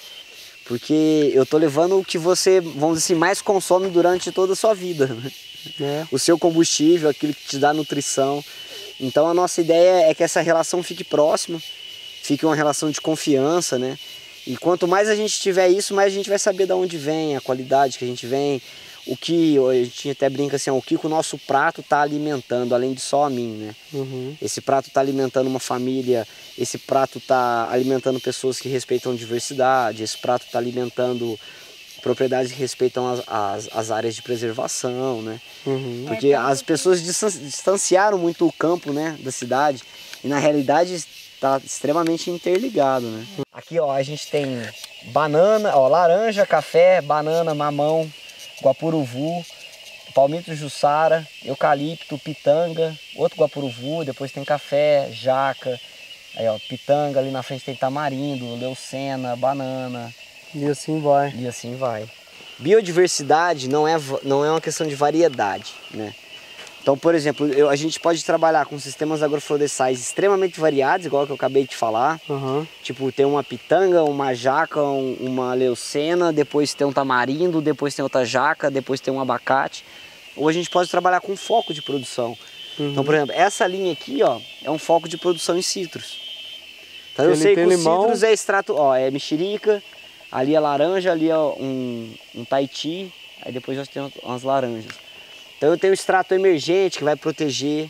Porque eu tô levando o que você, vamos dizer assim, mais consome durante toda a sua vida, né? O seu combustível, aquilo que te dá nutrição. Então a nossa ideia é que essa relação fique próxima, fique uma relação de confiança, né? E quanto mais a gente tiver isso, mais a gente vai saber de onde vem, a qualidade que a gente vem, o que, a gente até brinca assim, o que o nosso prato está alimentando, além de só a mim, né? Esse prato está alimentando uma família, esse prato está alimentando pessoas que respeitam diversidade, esse prato está alimentando propriedades que respeitam as áreas de preservação, né? Porque as pessoas distanciaram muito o campo, né, da cidade, e na realidade está extremamente interligado, né? Aqui, ó, a gente tem banana, ó, laranja, café, banana, mamão, guapuruvu, palmito jussara, eucalipto, pitanga, outro guapuruvu, depois tem café, jaca, aí ó, pitanga, ali na frente tem tamarindo, leucena, banana. E assim vai. E assim vai. Biodiversidade não é uma questão de variedade, né? Então, por exemplo, a gente pode trabalhar com sistemas agroflorestais extremamente variados, igual que eu acabei de falar. Tipo, tem uma pitanga, uma jaca, uma leucena, depois tem um tamarindo, depois tem outra jaca, depois tem um abacate. Ou a gente pode trabalhar com foco de produção. Então, por exemplo, essa linha aqui, ó, é um foco de produção em citros. Então eu sei que o citros é extrato, ó, é mexerica, ali é laranja, ali é um Tahiti, aí depois nós temos umas laranjas. Então eu tenho um extrato emergente que vai proteger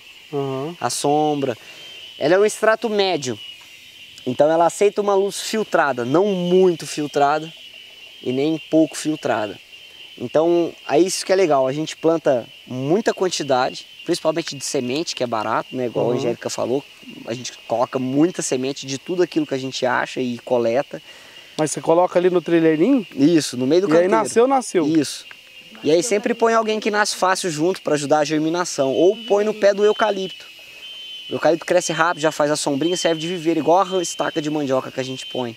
a sombra. Ela é um extrato médio, então ela aceita uma luz filtrada, não muito filtrada e nem pouco filtrada. Então, aí isso que é legal, a gente planta muita quantidade, principalmente de semente, que é barato, né? Igual a Angélica falou, a gente coloca muita semente de tudo aquilo que a gente acha e coleta. Mas você coloca ali no traileirinho? Isso, no meio do canteiro. E aí nasceu? Isso. E aí sempre põe alguém que nasce fácil junto para ajudar a germinação, ou põe no pé do eucalipto. O eucalipto cresce rápido, já faz a sombrinha, serve de viveiro, igual a estaca de mandioca que a gente põe.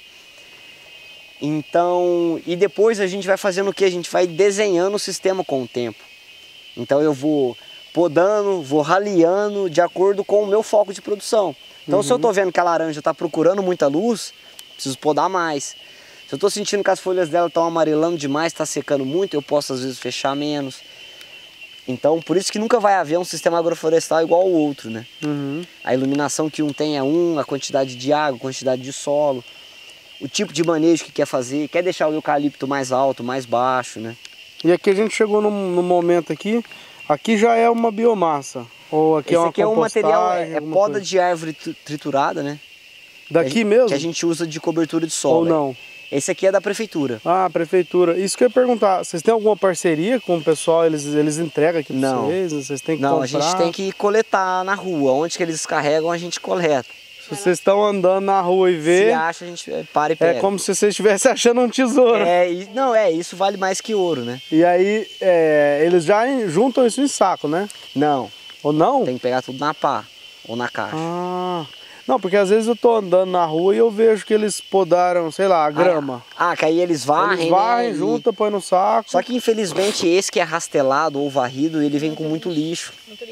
Então, e depois a gente vai fazendo o que? A gente vai desenhando o sistema com o tempo. Então eu vou podando, vou raleando de acordo com o meu foco de produção. Então se eu estou vendo que a laranja está procurando muita luz, preciso podar mais. Se eu estou sentindo que as folhas dela estão amarelando demais, está secando muito, eu posso às vezes fechar menos. Então por isso que nunca vai haver um sistema agroflorestal igual ao outro, né? A iluminação que um tem é a quantidade de água, a quantidade de solo, o tipo de manejo que quer fazer, quer deixar o eucalipto mais alto, mais baixo, né? E aqui a gente chegou no momento aqui já é uma biomassa, ou aqui esse é uma aqui é um material, compostagem, é poda de árvore triturada, né? Daqui mesmo? Que a gente usa de cobertura de solo. Ou não? Esse aqui é da prefeitura. Ah, prefeitura. Isso que eu ia perguntar, vocês têm alguma parceria com o pessoal, eles entregam aqui para vocês? Vocês têm que comprar? Não, a gente tem que coletar na rua, onde que eles descarregam a gente coleta. Se vocês estão andando na rua e vê, se acha, a gente para e pega. É como se vocês estivessem achando um tesouro. Isso vale mais que ouro, né? E aí, eles já juntam isso em saco, né? Não. Ou não? Tem que pegar tudo na pá ou na caixa. Ah, não, porque às vezes eu tô andando na rua e eu vejo que eles podaram, sei lá, a grama. Que aí eles varrem, eles varrem, né? juntam, põe no saco. Só que infelizmente esse que é rastelado ou varrido, ele vem com muito lixo.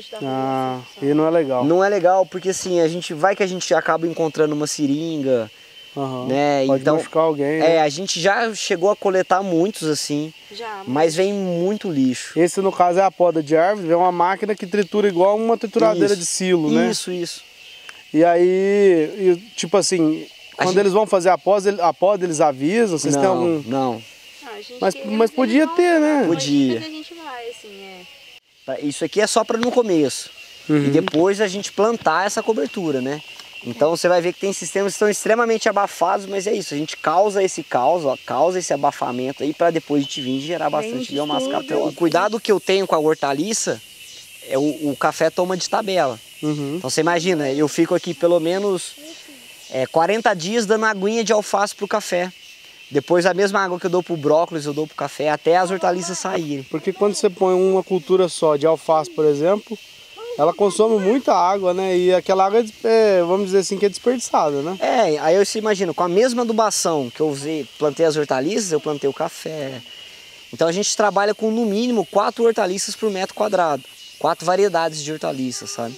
E não é legal. Não é legal, porque assim, a gente acaba encontrando uma seringa, né? Pode então, machucar alguém. Né? A gente já chegou a coletar muitos assim, mas vem muito lixo. Esse no caso é a poda de árvore, é uma máquina que tritura igual uma trituradeira de silo, né? Isso. E aí, tipo assim, quando eles vão fazer a poda eles avisam? Vocês têm algum... Não. Mas podia ter, né? Podia. A gente vai, assim, Isso aqui é só para no começo. E depois a gente plantar essa cobertura, né? Então você vai ver que tem sistemas que estão extremamente abafados, mas é isso, a gente causa esse abafamento aí para depois a gente vir gerar bastante biomassa café. O cuidado que eu tenho com a hortaliça é o café toma de tabela. Então você imagina, eu fico aqui pelo menos 40 dias dando aguinha de alface pro café. Depois a mesma água que eu dou pro brócolis, eu dou pro café, até as hortaliças saírem. Porque quando você põe uma cultura só de alface, por exemplo, ela consome muita água, né? E aquela água, vamos dizer assim, que é desperdiçada, né? Aí você imagina, com a mesma adubação que eu usei, plantei as hortaliças, eu plantei o café. Então a gente trabalha com no mínimo 4 hortaliças por metro quadrado. 4 variedades de hortaliças, sabe?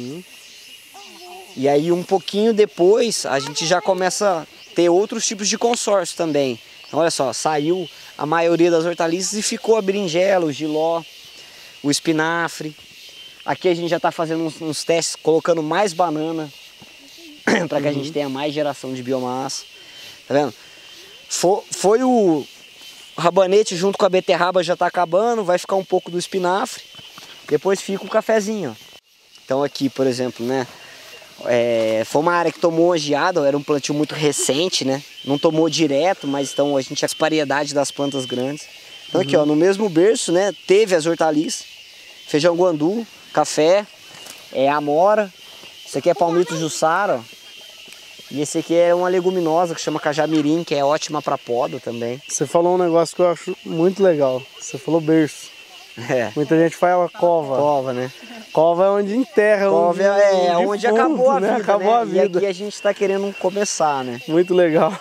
E aí um pouquinho depois a gente já começa a ter outros tipos de consórcio também. Então, olha só, saiu a maioria das hortaliças e ficou a berinjela, o jiló, o espinafre. Aqui a gente já está fazendo uns testes, colocando mais banana para que a gente tenha mais geração de biomassa. Tá vendo? Foi o rabanete junto com a beterraba já está acabando, vai ficar um pouco do espinafre. Depois fica o cafezinho. Então aqui, por exemplo, né? Foi uma área que tomou uma geada, era um plantio muito recente, né? Não tomou direto, mas então a gente tinha as variedades das plantas grandes. Então aqui, ó, no mesmo berço, né? Teve as hortaliças, feijão guandu, café, amora. Isso aqui é palmito jussara, ó. E esse aqui é uma leguminosa que chama cajamirim, que é ótima para poda também. Você falou um negócio que eu acho muito legal. Você falou berço. Muita gente fala cova. Cova, né? Cova é onde enterra. Cova onde acabou a vida, né? Acabou a vida. E aqui a gente está querendo começar, né? Muito legal.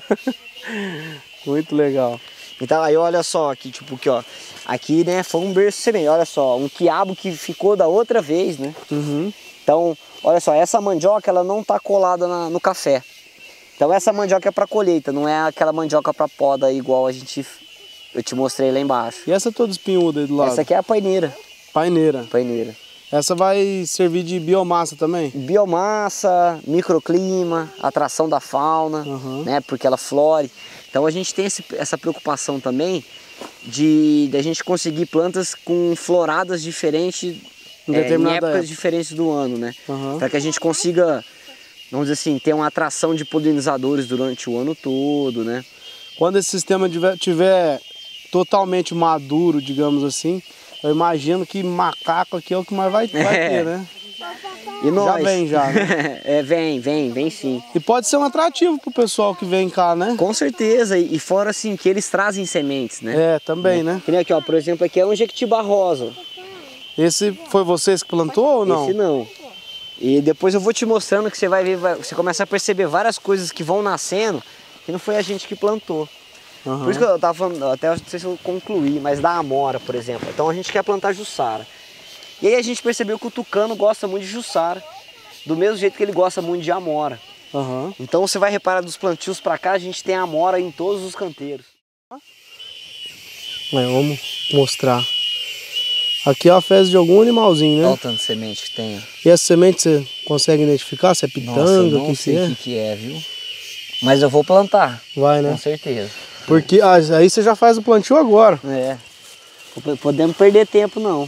Muito legal. Então aí olha só, aqui tipo aqui, ó. Aqui, né, foi um berço semente. Olha só, um quiabo que ficou da outra vez, né? Então, olha só, essa mandioca ela não tá colada no café. Então essa mandioca é para colheita, não é aquela mandioca para poda igual eu te mostrei lá embaixo. E essa toda espinhuda aí do lado? Essa aqui é a paineira. Paineira. Essa vai servir de biomassa também? Biomassa, microclima, atração da fauna, né? Porque ela flore. Então a gente tem essa preocupação também de a gente conseguir plantas com floradas diferentes em épocas diferentes do ano, né? Para que a gente consiga, vamos dizer assim, ter uma atração de polinizadores durante o ano todo, né? Quando esse sistema tiver totalmente maduro, digamos assim, eu imagino que macaco aqui é o que mais vai ter, né? E nós? Já vem, já. Né? Vem sim. E pode ser um atrativo pro pessoal que vem cá, né? Com certeza, e fora assim, que eles trazem sementes, né? É, também, né? Que nem aqui, ó, por exemplo, aqui é um jequitibá rosa. Esse foi vocês que plantou ou não? Esse não. E depois eu vou te mostrando que você vai ver, você começa a perceber várias coisas que vão nascendo, que não foi a gente que plantou. Uhum. Por isso que eu tava falando, até não sei se eu concluí, mas da amora, por exemplo. Então a gente quer plantar jussara. E aí a gente percebeu que o tucano gosta muito de jussara, do mesmo jeito que ele gosta muito de amora. Uhum. Então você vai reparar dos plantios pra cá, a gente tem amora em todos os canteiros. Vamos mostrar. Aqui é a fezes de algum animalzinho, né? Olha o tanto de semente que tem. E essa semente você consegue identificar se é pitanga? Nossa, eu não sei o que é, viu? Mas eu vou plantar. Vai, né? Com certeza. Porque aí você já faz o plantio agora. É. Não podemos perder tempo, não.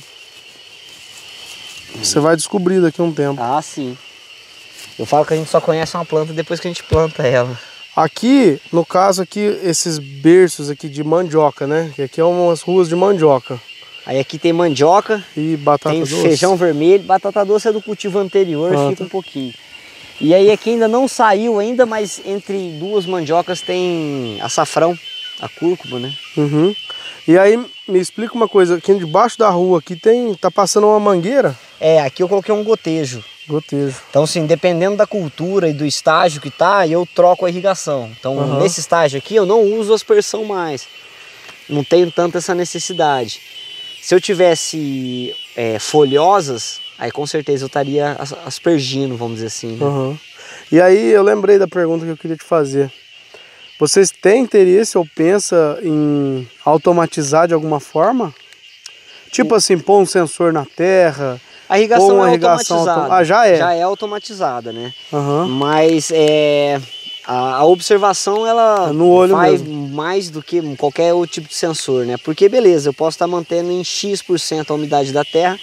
Você vai descobrir daqui a um tempo. Ah, sim. Eu falo que a gente só conhece uma planta depois que a gente planta ela. Aqui, no caso aqui, esses berços aqui de mandioca, né? Que aqui é umas ruas de mandioca. Aí aqui tem mandioca, e batata tem doce. Feijão vermelho, batata doce é do cultivo anterior, fica um pouquinho. E aí aqui ainda não saiu ainda, mas entre duas mandiocas tem açafrão, a cúrcuma, né? Uhum. E aí, me explica uma coisa, aqui debaixo da rua aqui tá passando uma mangueira? É, aqui eu coloquei um gotejo. Gotejo. Então assim, dependendo da cultura e do estágio que tá, eu troco a irrigação. Então nesse estágio aqui eu não uso aspersão mais. Não tenho tanto essa necessidade. Se eu tivesse folhosas, aí com certeza eu estaria aspergindo, vamos dizer assim. Né? Uhum. E aí eu lembrei da pergunta que eu queria te fazer. Vocês têm interesse ou pensam em automatizar de alguma forma? Tipo assim, pôr um sensor na terra? A irrigação uma é irrigação automatizada. Ah, já é? Já é automatizada, né? Uhum. Mas a observação ela no olho faz mesmo. Mais do que qualquer outro tipo de sensor, né? Porque beleza, eu posso estar mantendo em X% a umidade da terra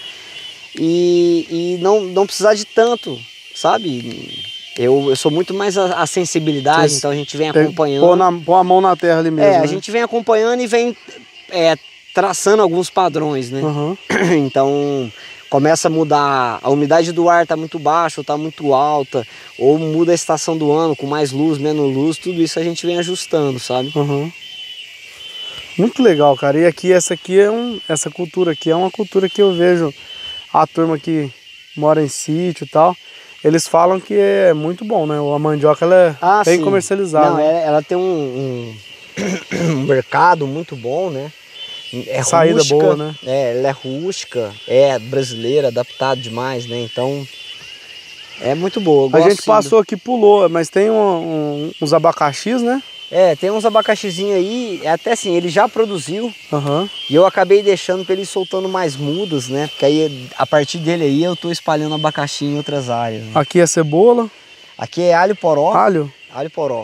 e não precisar de tanto, sabe? Eu sou muito mais a sensibilidade, então a gente vem acompanhando. Pôr a mão na terra ali mesmo. A gente vem acompanhando e vem traçando alguns padrões, né? Uhum. Então começa a mudar, a umidade do ar está muito baixa ou está muito alta, ou muda a estação do ano, com mais luz, menos luz, tudo isso a gente vem ajustando, sabe? Uhum. Muito legal, cara. E aqui, essa cultura aqui é uma cultura que eu vejo a turma que mora em sítio e tal, eles falam que é muito bom, né? A mandioca ela é bem comercializada. Não, né? ela tem um mercado muito bom, né? É saída rústica, boa, né? Ela é rústica, é brasileira, adaptada demais, né? Então é muito boa. A gente passou aqui, pulou, mas tem uns abacaxis, né? Tem uns abacaxizinhos aí, até assim, ele já produziu. Uhum. E eu acabei deixando para ele soltando mais mudas, né? Porque aí, a partir dele aí, eu tô espalhando abacaxi em outras áreas. Né? Aqui é cebola. Aqui é alho poró. Alho? Alho poró.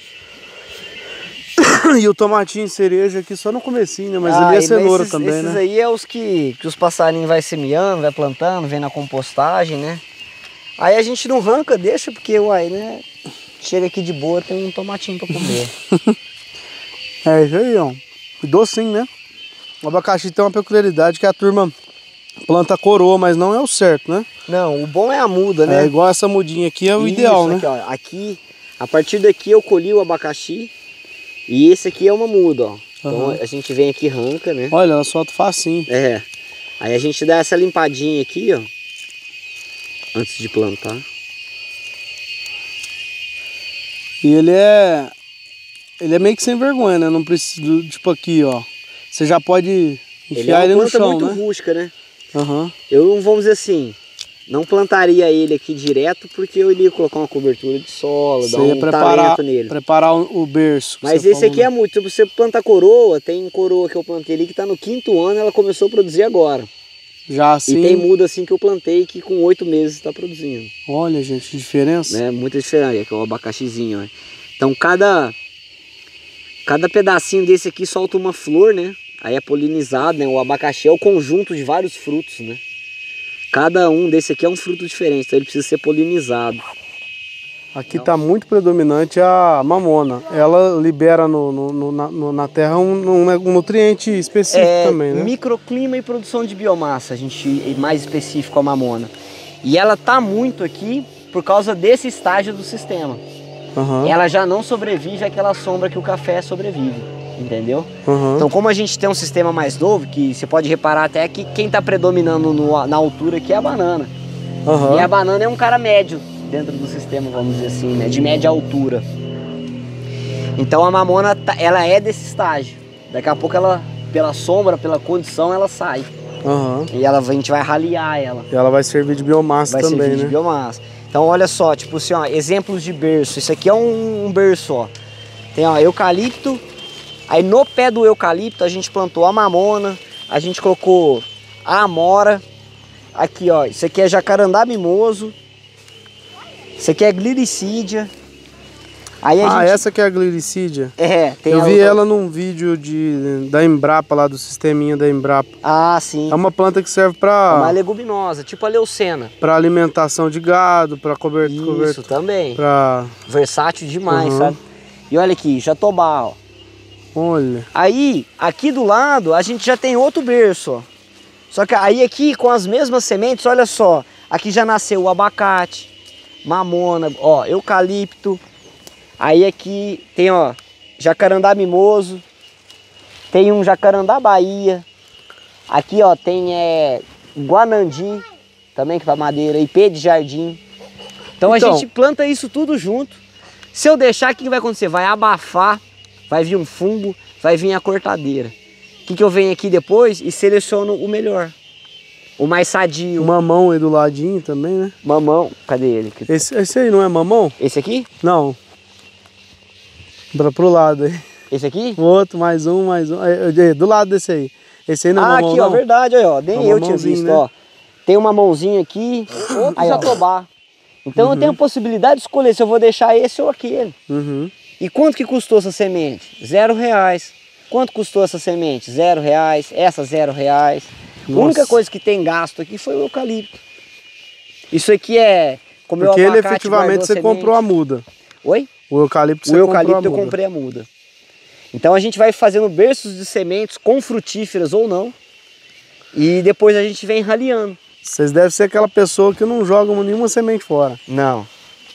E o tomatinho cereja aqui só no comecinho, né? Mas ali é cenoura também, né? Esses aí é os que os passarinhos vai semeando, vai plantando, vem na compostagem, né? Aí a gente não arranca, deixa, porque, uai, né? Chega aqui de boa, tem um tomatinho para comer. É isso aí, ó. Docinho, né? O abacaxi tem uma peculiaridade que a turma planta coroa, mas não é o certo, né? Não, o bom é a muda, né? É igual essa mudinha aqui, é o ideal, né? Aqui, ó, aqui, a partir daqui eu colhi o abacaxi e esse aqui é uma muda, ó. Então a gente vem aqui e arranca, né? Olha, ela solta facinho. Aí a gente dá essa limpadinha aqui, ó. Antes de plantar. E ele é meio que sem vergonha, né? Não precisa, tipo aqui, ó. Você já pode enfiar ele no chão, muito né? rústica, né? Uhum. Eu não, vamos dizer assim, não plantaria ele aqui direto porque eu iria colocar uma cobertura de solo, dar um talento nele. Preparar o berço. Mas esse aqui é muito, se você plantar coroa, tem coroa que eu plantei ali que tá no 5º ano, ela começou a produzir agora. Já assim. E tem muda assim que eu plantei que com 8 meses está produzindo. Olha, gente, que diferença. Muita diferença, que é o abacaxizinho, ó. Então cada pedacinho desse aqui solta uma flor, né? Aí é polinizado, né? O abacaxi é o conjunto de vários frutos, né? Cada um desse aqui é um fruto diferente, então ele precisa ser polinizado. Aqui está muito predominante a mamona. Ela libera na terra um nutriente específico também, né? Microclima e produção de biomassa, a gente mais específico a mamona. E ela está muito aqui por causa desse estágio do sistema. Ela já não sobrevive àquela sombra que o café sobrevive, entendeu? Então, como a gente tem um sistema mais novo, que você pode reparar até que quem está predominando na altura aqui é a banana. E a banana é um cara médio dentro do sistema, vamos dizer assim, né? De média altura. Então a mamona, ela é desse estágio. Daqui a pouco ela, pela sombra, pela condição, ela sai. E a gente vai ralear ela. E ela vai servir de biomassa também, né? Vai servir de biomassa. Então olha só, tipo assim, ó, exemplos de berço. Isso aqui é um berço, ó. Tem, ó, eucalipto. Aí no pé do eucalipto a gente plantou a mamona, a gente colocou a amora. Aqui, ó, isso aqui é jacarandá mimoso. Isso aqui é gliricídia. Aí essa que é a gliricídia? Tem eu vi ela num vídeo da Embrapa, lá do sisteminha da Embrapa. Sim. É uma planta que serve para... uma leguminosa, tipo a leucena. Para alimentação de gado, para cobertura. Isso, também. Pra... versátil demais, sabe? E olha aqui, jatobá, ó. Olha. Aí, aqui do lado, a gente já tem outro berço, ó. Só que aí aqui, com as mesmas sementes, olha só. Aqui já nasceu o abacate, mamona, ó, eucalipto. Aí aqui tem, ó, jacarandá mimoso. Tem um jacarandá Bahia. Aqui, ó, tem guanandi, também que é para madeira, ipê de jardim. Então a gente planta isso tudo junto. Se eu deixar, o que vai acontecer? Vai abafar, vai vir um fungo, vai vir a cortadeira. O que eu venho aqui depois e seleciono o melhor. O mais sadio. O mamão aí do ladinho também, né? Mamão, cadê ele? Esse aí não é mamão? Esse aqui? Não. Pro lado aí. Esse aqui? O outro, mais um. Do lado desse aí. Esse aí não é mamão, aqui, não? ó, verdade, ó. Nem eu tinha visto, né? Ó. Tem uma mãozinha aqui, outro jatobá. Então eu tenho a possibilidade de escolher se eu vou deixar esse ou aquele. E quanto que custou essa semente? R$0. Quanto custou essa semente? R$0. Essa R$0. A única coisa que tem gasto aqui foi o eucalipto. Isso aqui é... como porque ele efetivamente você comprou a muda. Oi? O eucalipto você comprou a muda. O eucalipto eu comprei a muda. Então a gente vai fazendo berços de sementes com frutíferas ou não. E depois a gente vem raleando. Vocês devem ser aquela pessoa que não joga nenhuma semente fora. Não.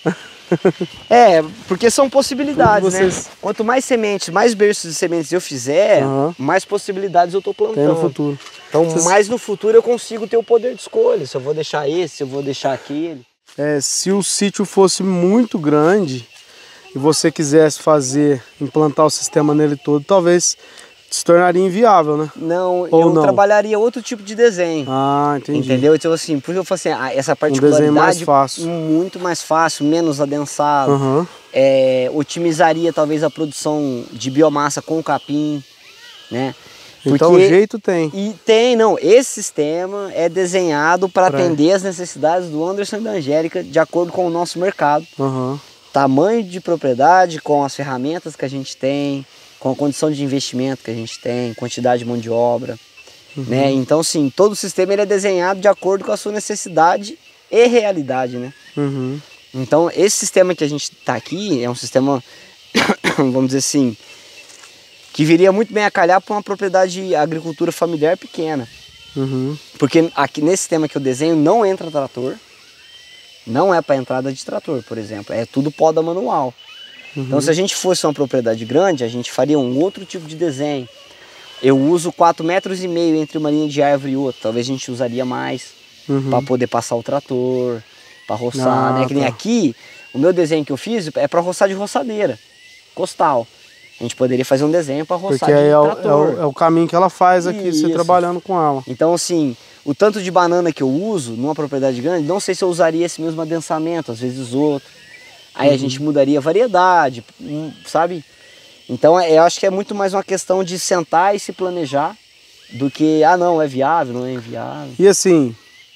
Porque são possibilidades, né? Quanto mais sementes, mais berços de sementes eu fizer, mais possibilidades eu tô plantando. Tem no futuro. Então, mais no futuro eu consigo ter o poder de escolha. Se eu vou deixar esse, se eu vou deixar aquele. Se o sítio fosse muito grande e você quisesse implantar o sistema nele todo, talvez se tornaria inviável, né? Não, eu trabalharia outro tipo de desenho. Entendi. Entendeu? Então assim, porque eu falo assim, essa particularidade desenho mais fácil. Muito mais fácil, menos adensado. Otimizaria talvez a produção de biomassa com o capim, né? Então o jeito tem. E tem, não. Esse sistema é desenhado para atender as necessidades do Anderson e da Angélica de acordo com o nosso mercado. Tamanho de propriedade, com as ferramentas que a gente tem, com a condição de investimento que a gente tem, quantidade de mão de obra, né? Então, sim, todo o sistema ele é desenhado de acordo com a sua necessidade e realidade, né? Então, esse sistema que a gente está aqui é um sistema, vamos dizer assim, que viria muito bem a calhar para uma propriedade de agricultura familiar pequena. Porque aqui nesse sistema que eu desenho não entra trator, não é para entrada de trator, por exemplo, é tudo poda manual. Então, se a gente fosse uma propriedade grande, a gente faria um outro tipo de desenho. Eu uso 4,5 metros entre uma linha de árvore e outra. Talvez a gente usaria mais para poder passar o trator, para roçar, né? Que nem aqui, o meu desenho que eu fiz é para roçar de roçadeira, costal. A gente poderia fazer um desenho para roçar de trator. É o caminho que ela faz aqui, você trabalhando com ela. Então, assim, o tanto de banana que eu uso numa propriedade grande, não sei se eu usaria esse mesmo adensamento, às vezes outro. Aí a gente mudaria a variedade, sabe? Então eu acho que é muito mais uma questão de sentar e se planejar do que, não, é viável, não é inviável. E assim,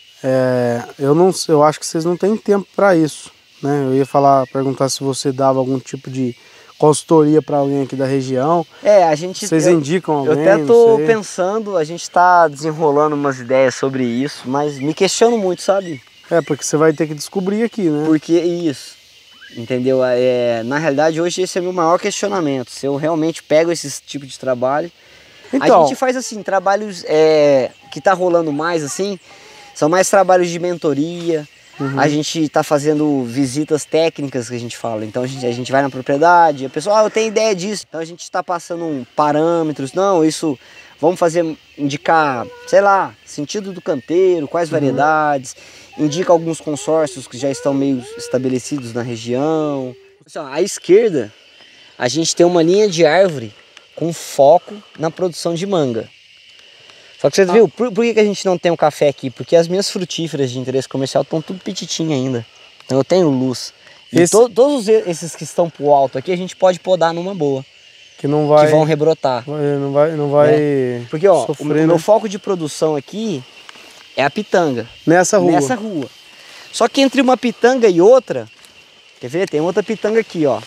eu acho que vocês não têm tempo para isso, né? Eu ia perguntar se você dava algum tipo de consultoria para alguém aqui da região. Vocês indicam alguém? Eu até tô pensando, a gente tá desenrolando umas ideias sobre isso, mas me questiono muito, sabe? Porque você vai ter que descobrir aqui, né? Porque isso. entendeu? Na realidade, hoje esse é o meu maior questionamento. Se eu realmente pego esse tipo de trabalho... Então, a gente faz assim, trabalhos que tá rolando mais assim, são mais trabalhos de mentoria. A gente tá fazendo visitas técnicas que a gente fala. Então a gente vai na propriedade, a pessoa, eu tenho ideia disso. Então a gente está passando parâmetros, não, isso, vamos fazer, indicar, sei lá, sentido do canteiro, quais variedades, indica alguns consórcios que já estão meio estabelecidos na região. Assim, ó, à esquerda, a gente tem uma linha de árvore com foco na produção de manga. Só que você viu, por que a gente não tem um café aqui? Porque as minhas frutíferas de interesse comercial estão tudo petitinha ainda. Então eu tenho luz. E todos esses que estão pro alto aqui, a gente pode podar numa boa. Que não vai... Que vão rebrotar. Não vai Porque, ó, sofrer, o meu foco de produção aqui é a pitanga. Nessa rua. Nessa rua. Só que entre uma pitanga e outra, quer ver? Tem outra pitanga aqui, ó.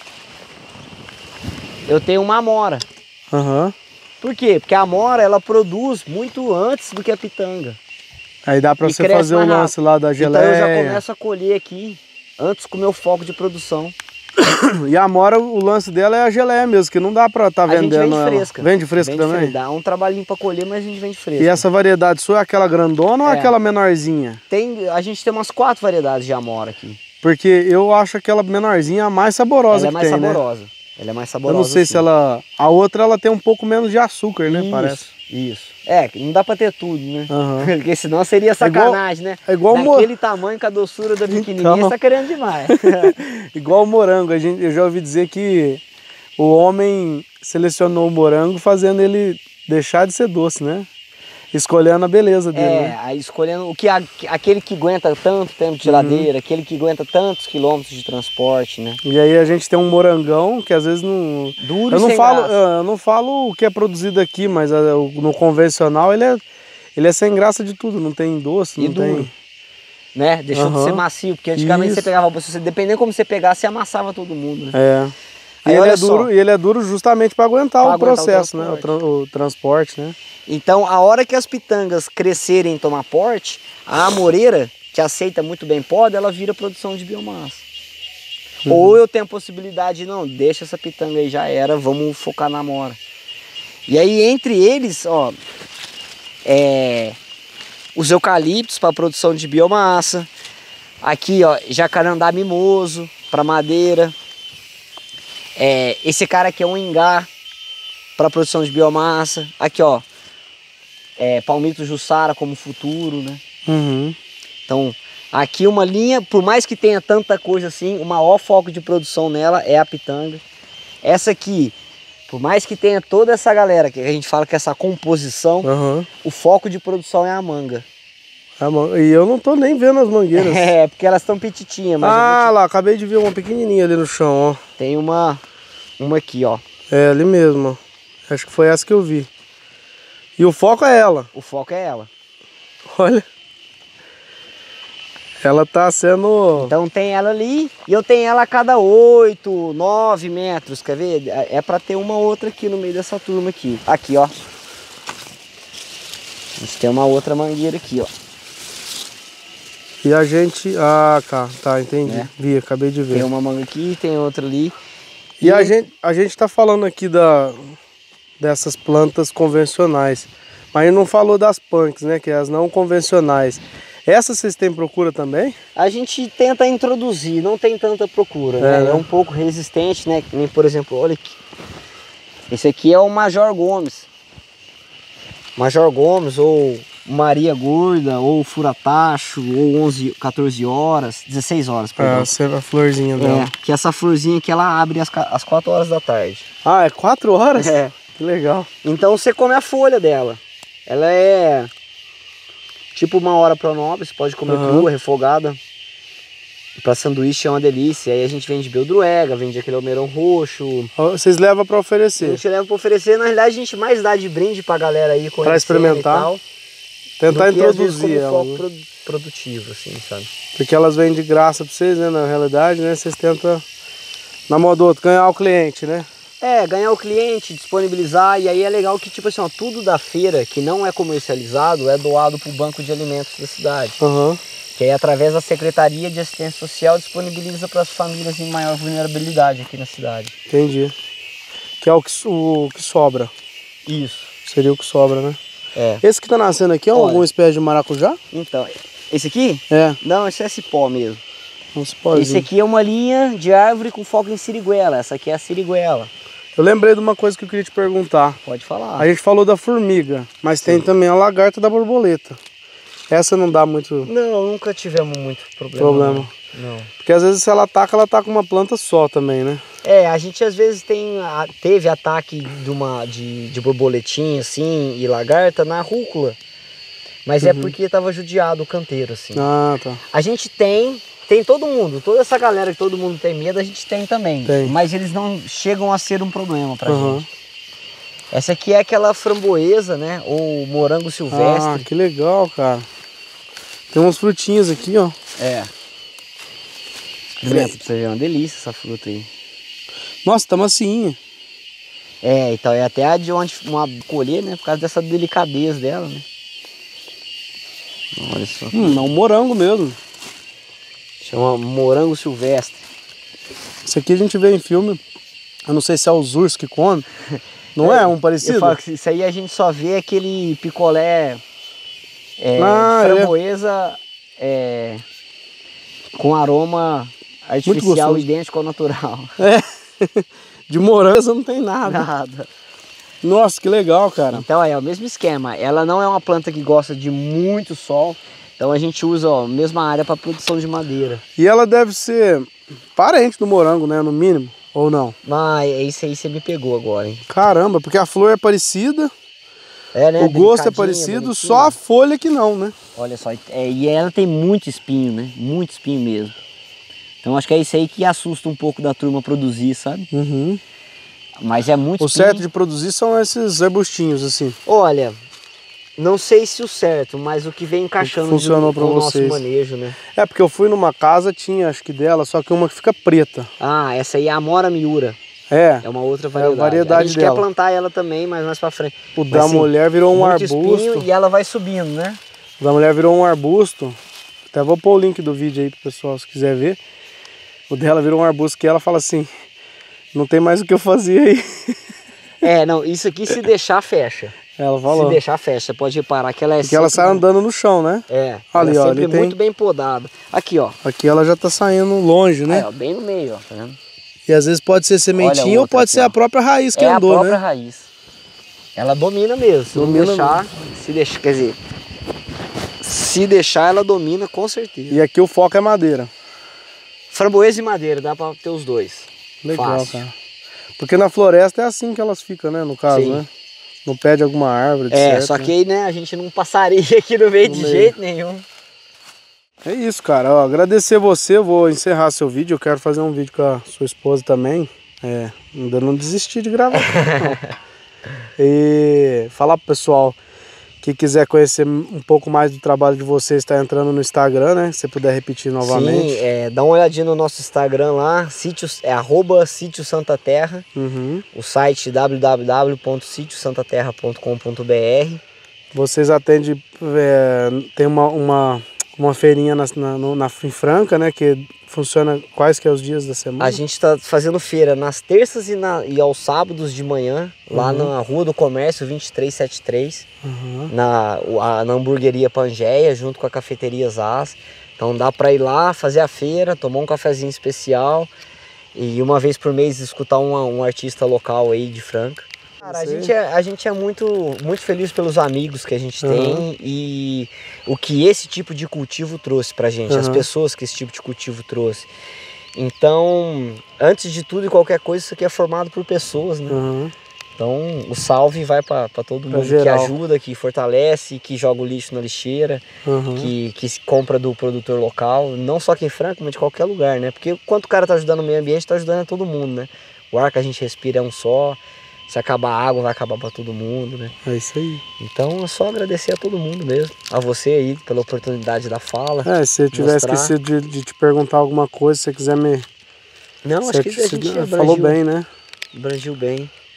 Eu tenho uma amora. Por quê? Porque a amora, ela produz muito antes do que a pitanga. Aí dá pra você fazer o lance lá da geleia. Então eu já começo a colher aqui, antes com o meu foco de produção. E a amora, o lance dela é a geleia mesmo, que não dá pra estar vendendo ela. A gente vende fresca. Vende fresca também? Dá um trabalhinho pra colher, mas a gente vende fresca. E essa variedade sua é aquela grandona ou aquela menorzinha? A gente tem umas 4 variedades de amora aqui. Porque eu acho aquela menorzinha a mais saborosa que tem, né? Ela é mais saborosa. Ela é mais saborosa. Eu não sei se ela... A outra, ela tem um pouco menos de açúcar, né? Parece. Isso. Não dá pra ter tudo, né? Porque senão seria sacanagem, né? É igual daquele tamanho com a doçura da pequenininha, você tá querendo demais. Igual o morango. Eu já ouvi dizer que o homem selecionou o morango fazendo ele deixar de ser doce, né? Escolhendo a beleza dele, né? Aí escolhendo aquele que aguenta tanto tempo de geladeira, aquele que aguenta tantos quilômetros de transporte, né? E aí a gente tem um morangão que às vezes não... Duro eu não falo o que é produzido aqui, mas no convencional ele é sem graça de tudo, não tem doce, não duro. Tem... Né? Deixou de ser macio, porque antigamente você pegava, dependendo como você pegasse, você amassava todo mundo, né? E ele é duro justamente para aguentar o processo, né? O transporte, né? Então, a hora que as pitangas crescerem e tomar porte, a amoreira, que aceita muito bem poda, ela vira produção de biomassa. Ou eu tenho a possibilidade, não, deixa essa pitanga aí, já era, vamos focar na amora. E aí, entre eles, ó, os eucaliptos para produção de biomassa. Aqui, ó, jacarandá mimoso para madeira. Esse cara aqui é um ingá para produção de biomassa. Aqui, ó, palmito jussara como futuro, né? Então, aqui uma linha, por mais que tenha tanta coisa assim, o maior foco de produção nela é a pitanga. Essa aqui, por mais que tenha toda essa galera, que a gente fala que essa composição, o foco de produção é a manga. E eu não tô nem vendo as mangueiras. Porque elas estão petitinhas. Mas lá, acabei de ver uma pequenininha ali no chão, ó. Tem uma aqui, ó. Ali mesmo, ó. Acho que foi essa que eu vi. E o foco é ela. O foco é ela. Olha. Ela tá sendo... Então tem ela ali e eu tenho ela a cada 8, 9 metros, quer ver? É pra ter uma outra aqui no meio dessa turma aqui. Aqui, ó. A gente tem uma outra mangueira aqui, ó. E a gente... tá, entendi. Vi, acabei de ver. Tem uma manga aqui, tem outra ali. E a gente tá falando aqui dessas plantas convencionais. Mas não falou das punks, né? Que é as não convencionais. Essas vocês têm procura também? A gente tenta introduzir, não tem tanta procura, né? É um pouco resistente, né? Nem, por exemplo, olha aqui. Esse aqui é o Major Gomes. Major Gomes ou Maria Gorda, ou Furatacho, ou 14 horas, 16 horas, perdão. A florzinha dela. Que essa florzinha aqui, ela abre às 4 horas da tarde. É 4 horas? Que legal. Então você come a folha dela. Ela é tipo uma hora pronobis, você pode comer crua, refogada. Para sanduíche é uma delícia. Aí a gente vende beldroega, vende aquele almeirão roxo. Vocês levam para oferecer? A gente leva para oferecer. Na realidade a gente mais dá de brinde para a galera aí conhecer. Para experimentar. E tal, tentar do que, introduzir ela. Como foco produtivo, assim, sabe? Porque elas vêm de graça para vocês, né? Na realidade, né? Vocês tentam, na moda do outro, ganhar o cliente, né? Ganhar o cliente, disponibilizar. E aí é legal que, tipo assim, ó, tudo da feira que não é comercializado é doado para o banco de alimentos da cidade. Que aí, através da Secretaria de Assistência Social, disponibiliza para as famílias em maior vulnerabilidade aqui na cidade. Entendi. Que é o que sobra. Isso. Seria o que sobra, né? É. Esse que tá nascendo aqui é alguma espécie de maracujá? Então, esse aqui? É. Não, esse é cipó mesmo. Um cipózinho. Esse aqui é uma linha de árvore com foco em siriguela. Essa aqui é a siriguela. Eu lembrei de uma coisa que eu queria te perguntar. Pode falar. A gente falou da formiga, mas tem também a lagarta da borboleta. Essa não dá muito Não, nunca tivemos muito problema. Não. Porque às vezes se ela ataca uma planta só também, né? É, a gente às vezes teve ataque de borboletinha assim e lagarta na rúcula. Mas é porque estava judiado o canteiro, assim. Ah, tá. A gente tem todo mundo, toda essa galera que todo mundo tem medo, a gente tem também. Tem. Mas eles não chegam a ser um problema pra gente. Essa aqui é aquela framboesa, né? Ou morango silvestre. Ah, que legal, cara. Tem uns frutinhos aqui, ó. É. Experimenta pra você ver, é uma delícia essa fruta aí. Nossa, tá macinha. É, então é até a de onde uma colher, né? Por causa dessa delicadeza dela, né? Olha só. É um morango mesmo. Chama morango silvestre. Isso aqui a gente vê em filme. Eu não sei se é os ursos que comem. Não é um parecido? Eu falo que isso aí a gente só vê aquele picolé framboesa com aroma artificial idêntico ao natural. É. De morango não tem nada. Nada. Nossa, que legal, cara. Então é o mesmo esquema. Ela não é uma planta que gosta de muito sol. Então a gente usa a mesma área para produção de madeira. E ela deve ser parente do morango, né? No mínimo. Ou não? Mas isso aí você me pegou agora, hein? Caramba, porque a flor é parecida. É, né? O gosto é parecido, bonitinha. só a folha que não, né? Olha só, e ela tem muito espinho, né? Muito espinho mesmo. Então acho que é isso aí que assusta um pouco da turma produzir, sabe? Uhum. Mas é muito O espinho. certo de produzir são esses arbustinhos, assim. Olha, não sei se o certo, mas o que vem encaixando funcionou com o nosso vocês. manejo, né? É, porque eu fui numa casa, tinha acho que dela, só que uma que fica preta. Ah, essa aí é a Amora Miura. É. É uma outra variedade. variedade a gente dela. quer plantar ela também, mas mais pra frente. O da mulher virou um muito arbusto. espinho e ela vai subindo, né? O da mulher virou um arbusto. Até vou pôr o link do vídeo aí pro pessoal, se quiser ver. O dela virou um arbusto que ela fala assim, não tem mais o que eu fazer aí. É, não, isso aqui se deixar, fecha. Ela falou. Se deixar, fecha. Você pode reparar que ela é Porque ela sai andando no chão, né? É, Ali, ela ó, é sempre ali tem- muito bem podada. Aqui, ó. Aqui ela já tá saindo longe, né? Aí, ó, bem no meio, ó, tá vendo? E às vezes pode ser sementinha Olha a ou outra pode aqui, ser ó. a própria raiz que É andou, a própria né? raiz. Ela domina mesmo. Se Domina não deixar, se deixar, quer dizer, se deixar ela domina com certeza. E aqui o foco é madeira. Framboesa e madeira, dá pra ter os dois. Legal, Fácil. cara. Porque na floresta é assim que elas ficam, né? No caso, Sim. né? No pé de alguma árvore, de É, certo, só né? que aí, né, a gente não passaria aqui no meio de jeito nenhum. É isso, cara. Ó, agradecer você, eu vou encerrar seu vídeo. Eu quero fazer um vídeo com a sua esposa também. É, ainda não desisti de gravar. Não. E falar pro pessoal que quiser conhecer um pouco mais do trabalho de vocês, está entrando no Instagram, né? Se você puder repetir novamente. Sim, dá uma olhadinha no nosso Instagram lá, @sítio Santa Terra, Uhum. o site www.sitiosantaterra.com.br. Vocês atendem, tem uma feirinha em Franca, né? Que funciona quais que é os dias da semana? A gente está fazendo feira nas terças e aos sábados de manhã, lá na Rua do Comércio 2373, na hamburgueria Pangeia, junto com a cafeteria Zaz. Então dá para ir lá, fazer a feira, tomar um cafezinho especial e uma vez por mês escutar um artista local aí de Franca. Cara, a gente é muito feliz pelos amigos que a gente tem e o que esse tipo de cultivo trouxe pra gente, as pessoas que esse tipo de cultivo trouxe. Então, antes de tudo e qualquer coisa, isso aqui é formado por pessoas, né? Então, o salve vai para todo mundo que ajuda, que fortalece, que joga o lixo na lixeira, que se compra do produtor local, não só aqui em Franca, mas de qualquer lugar, né? Porque quando o cara tá ajudando o meio ambiente, tá ajudando a todo mundo, né? O ar que a gente respira é um só. Se acabar a água, vai acabar para todo mundo, né? É isso aí. Então é só agradecer a todo mundo mesmo. A você aí pela oportunidade da fala. Se eu tiver esquecido de te perguntar alguma coisa, se você quiser me... Não, acho que a gente falou bem, né? Abrangiu bem.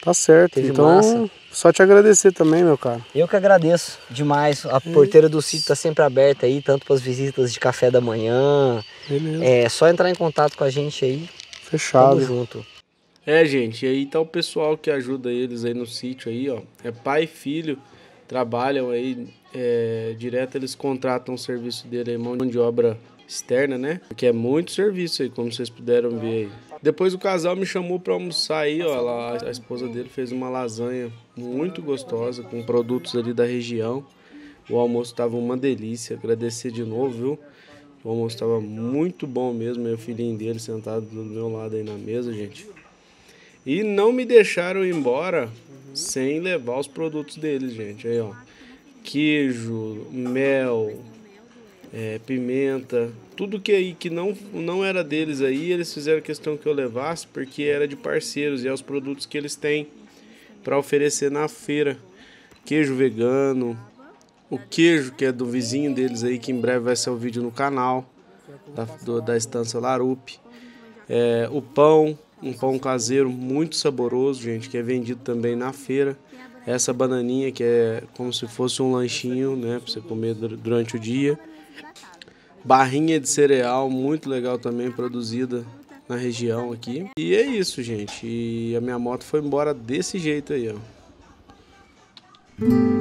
Tá certo, Teve então massa. só te agradecer também, meu cara. Eu que agradeço demais. A porteira do sítio tá sempre aberta aí, tanto para as visitas de café da manhã. Beleza. É só entrar em contato com a gente aí. Fechado. Tamo junto. Gente, e aí tá o pessoal que ajuda eles aí no sítio aí, ó. É pai e filho, trabalham aí direto, eles contratam o serviço dele aí, mão de obra externa, né? Porque é muito serviço aí, como vocês puderam ver aí. Depois o casal me chamou pra almoçar aí, ó. A esposa dele fez uma lasanha muito gostosa, com produtos ali da região. O almoço tava uma delícia, agradecer de novo, viu? O almoço tava muito bom mesmo, meu filhinho dele sentado do meu lado aí na mesa, gente. E não me deixaram ir embora sem levar os produtos deles, gente. Aí, ó. Queijo, mel, pimenta, tudo que não era deles aí, eles fizeram questão que eu levasse porque era de parceiros e é os produtos que eles têm para oferecer na feira. Queijo vegano, o queijo que é do vizinho deles aí, que em breve vai ser o vídeo no canal da Estância Larupe. O pão, um pão caseiro muito saboroso, gente, que é vendido também na feira. Essa bananinha que é como se fosse um lanchinho, né, para você comer durante o dia. Barrinha de cereal, muito legal também, produzida na região aqui. E é isso, gente. E a minha moto foi embora desse jeito aí, ó.